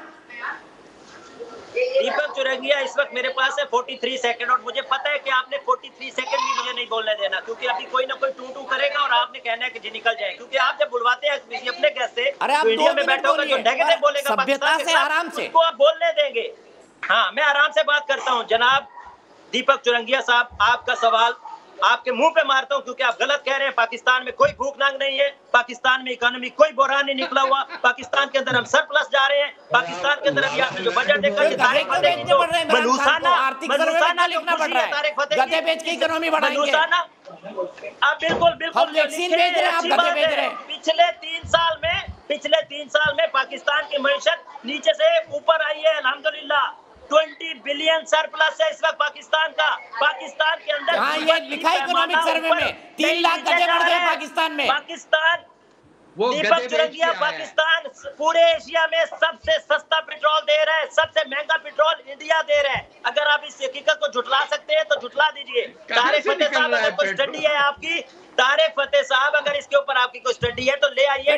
[SPEAKER 8] दीपक चुरंगिया, इस वक्त मेरे पास है 43 सेकंड, और मुझे पता है कि आपने 43 सेकंड भी मुझे नहीं बोलने देना, क्योंकि अभी कोई ना कोई टू करेगा और आपने कहना है कि जी निकल जाए। क्योंकि आप जब बुलवाते हैं किसी अपने गेस्ट से,
[SPEAKER 1] तो
[SPEAKER 8] इंडिया में बैठा होगा जो नेगेटिव बोलेगा पाकिस्तान
[SPEAKER 1] से, आराम से
[SPEAKER 8] उसको आप बोलने देंगे। हाँ, मैं आराम से बात करता हूँ। जनाब दीपक चुरंगिया साहब, आपका सवाल आपके मुंह पे मारता हूं, क्योंकि आप गलत कह रहे हैं। पाकिस्तान में कोई भूख नांग नहीं है, पाकिस्तान में इकोनॉमी कोई बुरहान नहीं निकला हुआ, पाकिस्तान के अंदर हम सरप्लस जा रहे हैं, पाकिस्तान के अंदर अभी आपने जो बजट देखा कि तारिक फतेह की जो मनुसाना लिखना पड़ रहा है,
[SPEAKER 1] गधे बेच के इकोनॉमी बढ़ाएंगे।
[SPEAKER 8] आप बिल्कुल पिछले 3 साल में पाकिस्तान की मईशत नीचे से ऊपर आई है, अल्हम्दुलिल्लाह। 20 बिलियन सरप्लस है इस वक्त पाकिस्तान का। पाकिस्तान के अंदर
[SPEAKER 1] हाँ, ये लिखा है इकोनॉमिक सर्वे में 3 लाख गधे बढ़ गए पाकिस्तान में।
[SPEAKER 8] पाकिस्तान, दीपक चुरंगिया, पाकिस्तान पूरे एशिया में सबसे सस्ता पेट्रोल दे रहा है, सबसे महंगा पेट्रोल इंडिया दे रहा है। अगर आप इस हकीकत को झुटला सकते हैं तो झुटला दीजिए। तारिक फतेह साहब, अगर कोई स्टडी है आपकी, तारिक फतेह साहब अगर इसके ऊपर आपकी कोई स्टडी है तो ले आइए।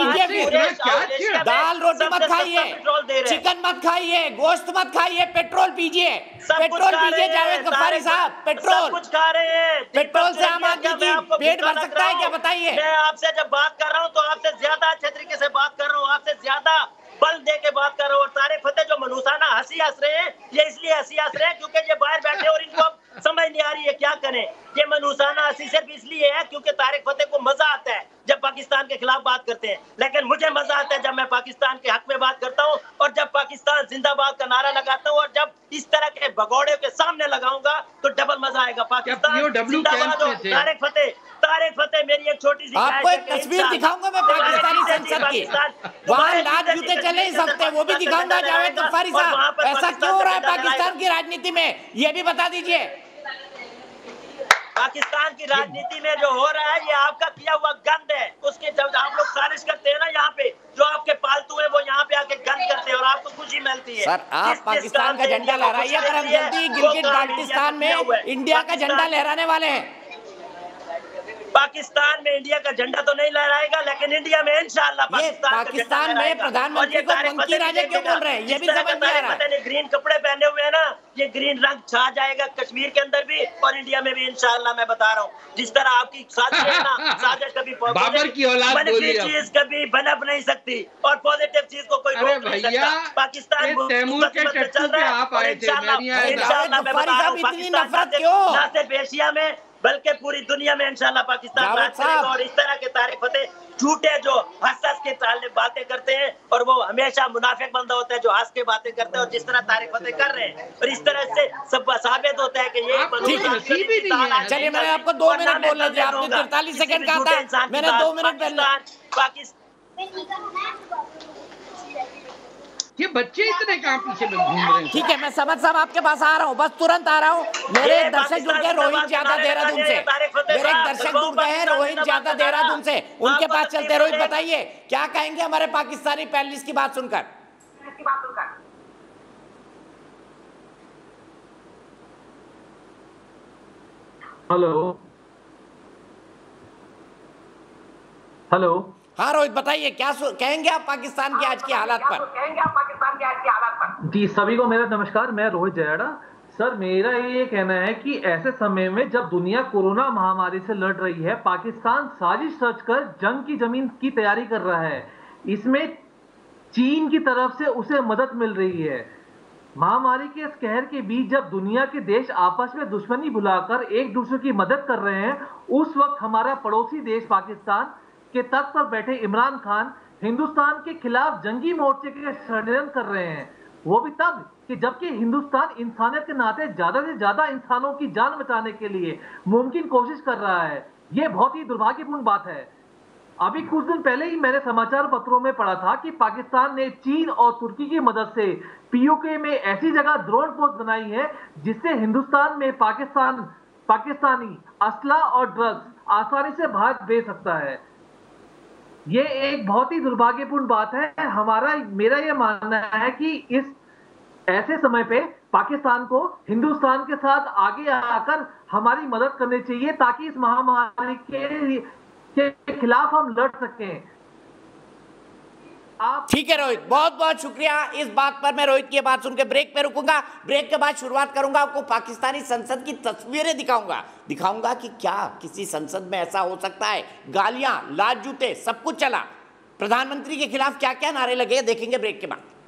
[SPEAKER 1] दाल रोटी मत खाइए, चिकन मत खाइए, गोश्त मत खाइए, पेट्रोल पीजिए, जावेद गफ्फारी साहब। पेट्रोल
[SPEAKER 8] कुछ खा रहे हैं,
[SPEAKER 1] पेट्रोल से आम आदमी की पेट भर सकता है क्या? बताइए।
[SPEAKER 8] मैं आपसे जब बात कर रहा हूँ तो आपसे ज्यादा अच्छे तरीके से बात कर रहा हूँ, आपसे ज्यादा बल दे के बात कर रहा हूँ। और तारिक फतेह जो मनुसाना हंसी हंस रहे हैं, ये इसलिए हंसी हंस रहे हैं क्योंकि ये बाहर बैठे और इनको समझ नहीं आ रही है क्या करें। ये मनुसाना हंसी सिर्फ इसलिए है क्योंकि तारिक फतेह को मजा आता है जब पाकिस्तान के खिलाफ बात करते हैं, लेकिन मुझे मजा आता है जब मैं पाकिस्तान के हक में बात करता हूं, और जब पाकिस्तान जिंदाबाद का नारा लगाता हूं, और जब इस तरह के भगोड़े के सामने लगाऊंगा तो डबल मजा आएगा। पाकिस्तान जिंदाबाद हो। तारिक फतेह मेरी एक छोटी सी
[SPEAKER 1] आपको एक तस्वीर दिखाऊंगा मैं पाकिस्तानी संसद की, वहाँ लाल जूते चले ही सकते हैं, वो भी दिखाऊंगा। जावेद गफ्फारी साहब, ऐसा क्यों हो रहा है पाकिस्तान की राजनीति में, ये भी बता दीजिए।
[SPEAKER 8] पाकिस्तान की राजनीति में जो हो रहा है ये आपका किया हुआ गंद है। उसके जब आप लोग साजिश करते हैं ना, यहाँ पे जो आपके पालतू है वो यहाँ पे आके गंद करते हैं और आपको खुशी मिलती है।
[SPEAKER 1] सर, आप पाकिस्तान का झंडा लहराइए, अगर हम जल्दी गिलगित बाल्टिस्तान में इंडिया का झंडा लहराने वाले हैं।
[SPEAKER 8] पाकिस्तान में इंडिया का झंडा तो नहीं लहराएगा, लेकिन इंडिया में इंशाअल्लाह
[SPEAKER 1] पाकिस्तान में प्रधानमंत्री को पंखी राजा क्यों बोल रहे हैं, ये भी समझ नहीं आ रहा है।
[SPEAKER 8] ग्रीन कपड़े पहने हुए हैं ना, ये ग्रीन रंग छा जाएगा कश्मीर के अंदर भी और इंडिया में भी इंशाअल्लाह। मैं बता रहा हूँ, जिस तरह आपकी साजिश है ना, साजिश कभी
[SPEAKER 5] बाबर की औलाद बोली,
[SPEAKER 8] चीज कभी बनप नहीं सकती और पॉजिटिव चीज को कोई रोक नहीं सकता। पाकिस्तान
[SPEAKER 5] तैमूर के कट्टू पे आप आए थे,
[SPEAKER 8] इंशाअल्लाह मैं बता रहा हूँ, पाकिस्तान ना सिर्फ एशिया में बल्कि पूरी दुनिया में इंशाअल्लाह पाकिस्तान राज करेगा। और इस तरह के तारिक फतेह झूठे जो हंस के बातें करते हैं और वो हमेशा मुनाफिक बंदा होता है जो हंस के बातें करते हैं, और जिस तरह तारिक फतेह कर रहे हैं और इस तरह से सब साबित होता है कि ये
[SPEAKER 1] चलिए, मैंने आपको 2 मिनट बोलने दिया, आपने 43 सेकंड कहा था, मैंने 2 मिनट
[SPEAKER 8] पाकिस्तान।
[SPEAKER 5] ये बच्चे इतने कहाँ पीछे में घूम रहे हैं।
[SPEAKER 1] ठीक है, मैं समझ साहब आपके पास आ रहा हूँ, बस तुरंत आ रहा हूँ। मेरे एक दर्शक जुड़ गए रोहित ज्यादा देहरादून से, मेरे एक दर्शक जुड़ गए हैं रोहित ज्यादा देहरादून से, उनके पास चलते। रोहित बताइए क्या कहेंगे हमारे पाकिस्तानी पैनलिस्ट की बात सुनकर।
[SPEAKER 11] हेलो हेलो,
[SPEAKER 1] हाँ रोहित बताइए क्या कहेंगे आप पाकिस्तान की आज की हालात पर।
[SPEAKER 11] जी सभी को मेरा नमस्कार, मैं रोहित जयाड़ा। सर मेरा ये कहना है कि ऐसे समय में जब दुनिया कोरोना महामारी से लड़ रही है, पाकिस्तान साजिश रचकर जंग की जमीन की तैयारी कर रहा है। इसमें चीन की तरफ से उसे मदद मिल रही है। महामारी के इस कहर के बीच जब दुनिया के देश आपस में दुश्मनी भुलाकर एक दूसरे की मदद कर रहे हैं, उस वक्त हमारा पड़ोसी देश पाकिस्तान के तख्त पर बैठे इमरान खान हिंदुस्तान के खिलाफ जंगी मोर्चे के षड्यंत्र कर रहे हैं। वो भी तब कि जबकि हिंदुस्तान इंसानियत के नाते ज्यादा से ज्यादा इंसानों की जान बचाने के लिए मुमकिन कोशिश कर रहा है। ये बहुत ही दुर्भाग्यपूर्ण बात है। अभी कुछ दिन पहले ही मैंने समाचार पत्रों में पढ़ा था कि पाकिस्तान ने चीन और तुर्की की मदद से पीओके में ऐसी जगह ड्रोन पोस्ट बनाई है जिससे हिंदुस्तान में पाकिस्तानी असला और ड्रग्स आसानी से भारत भेज सकता है। ये एक बहुत ही दुर्भाग्यपूर्ण बात है। मेरा ये मानना है कि इस ऐसे समय पे पाकिस्तान को हिंदुस्तान के साथ आगे आकर हमारी मदद करनी चाहिए ताकि इस महामारी के खिलाफ हम लड़ सकें।
[SPEAKER 1] ठीक है रोहित, बहुत बहुत शुक्रिया। इस बात पर मैं रोहित की बात सुनकर ब्रेक पे रुकूंगा। ब्रेक के बाद शुरुआत करूंगा, आपको पाकिस्तानी संसद की तस्वीरें दिखाऊंगा कि क्या किसी संसद में ऐसा हो सकता है। गालियां, लात जूते सब कुछ चला, प्रधानमंत्री के खिलाफ क्या क्या नारे लगे, देखेंगे ब्रेक के बाद।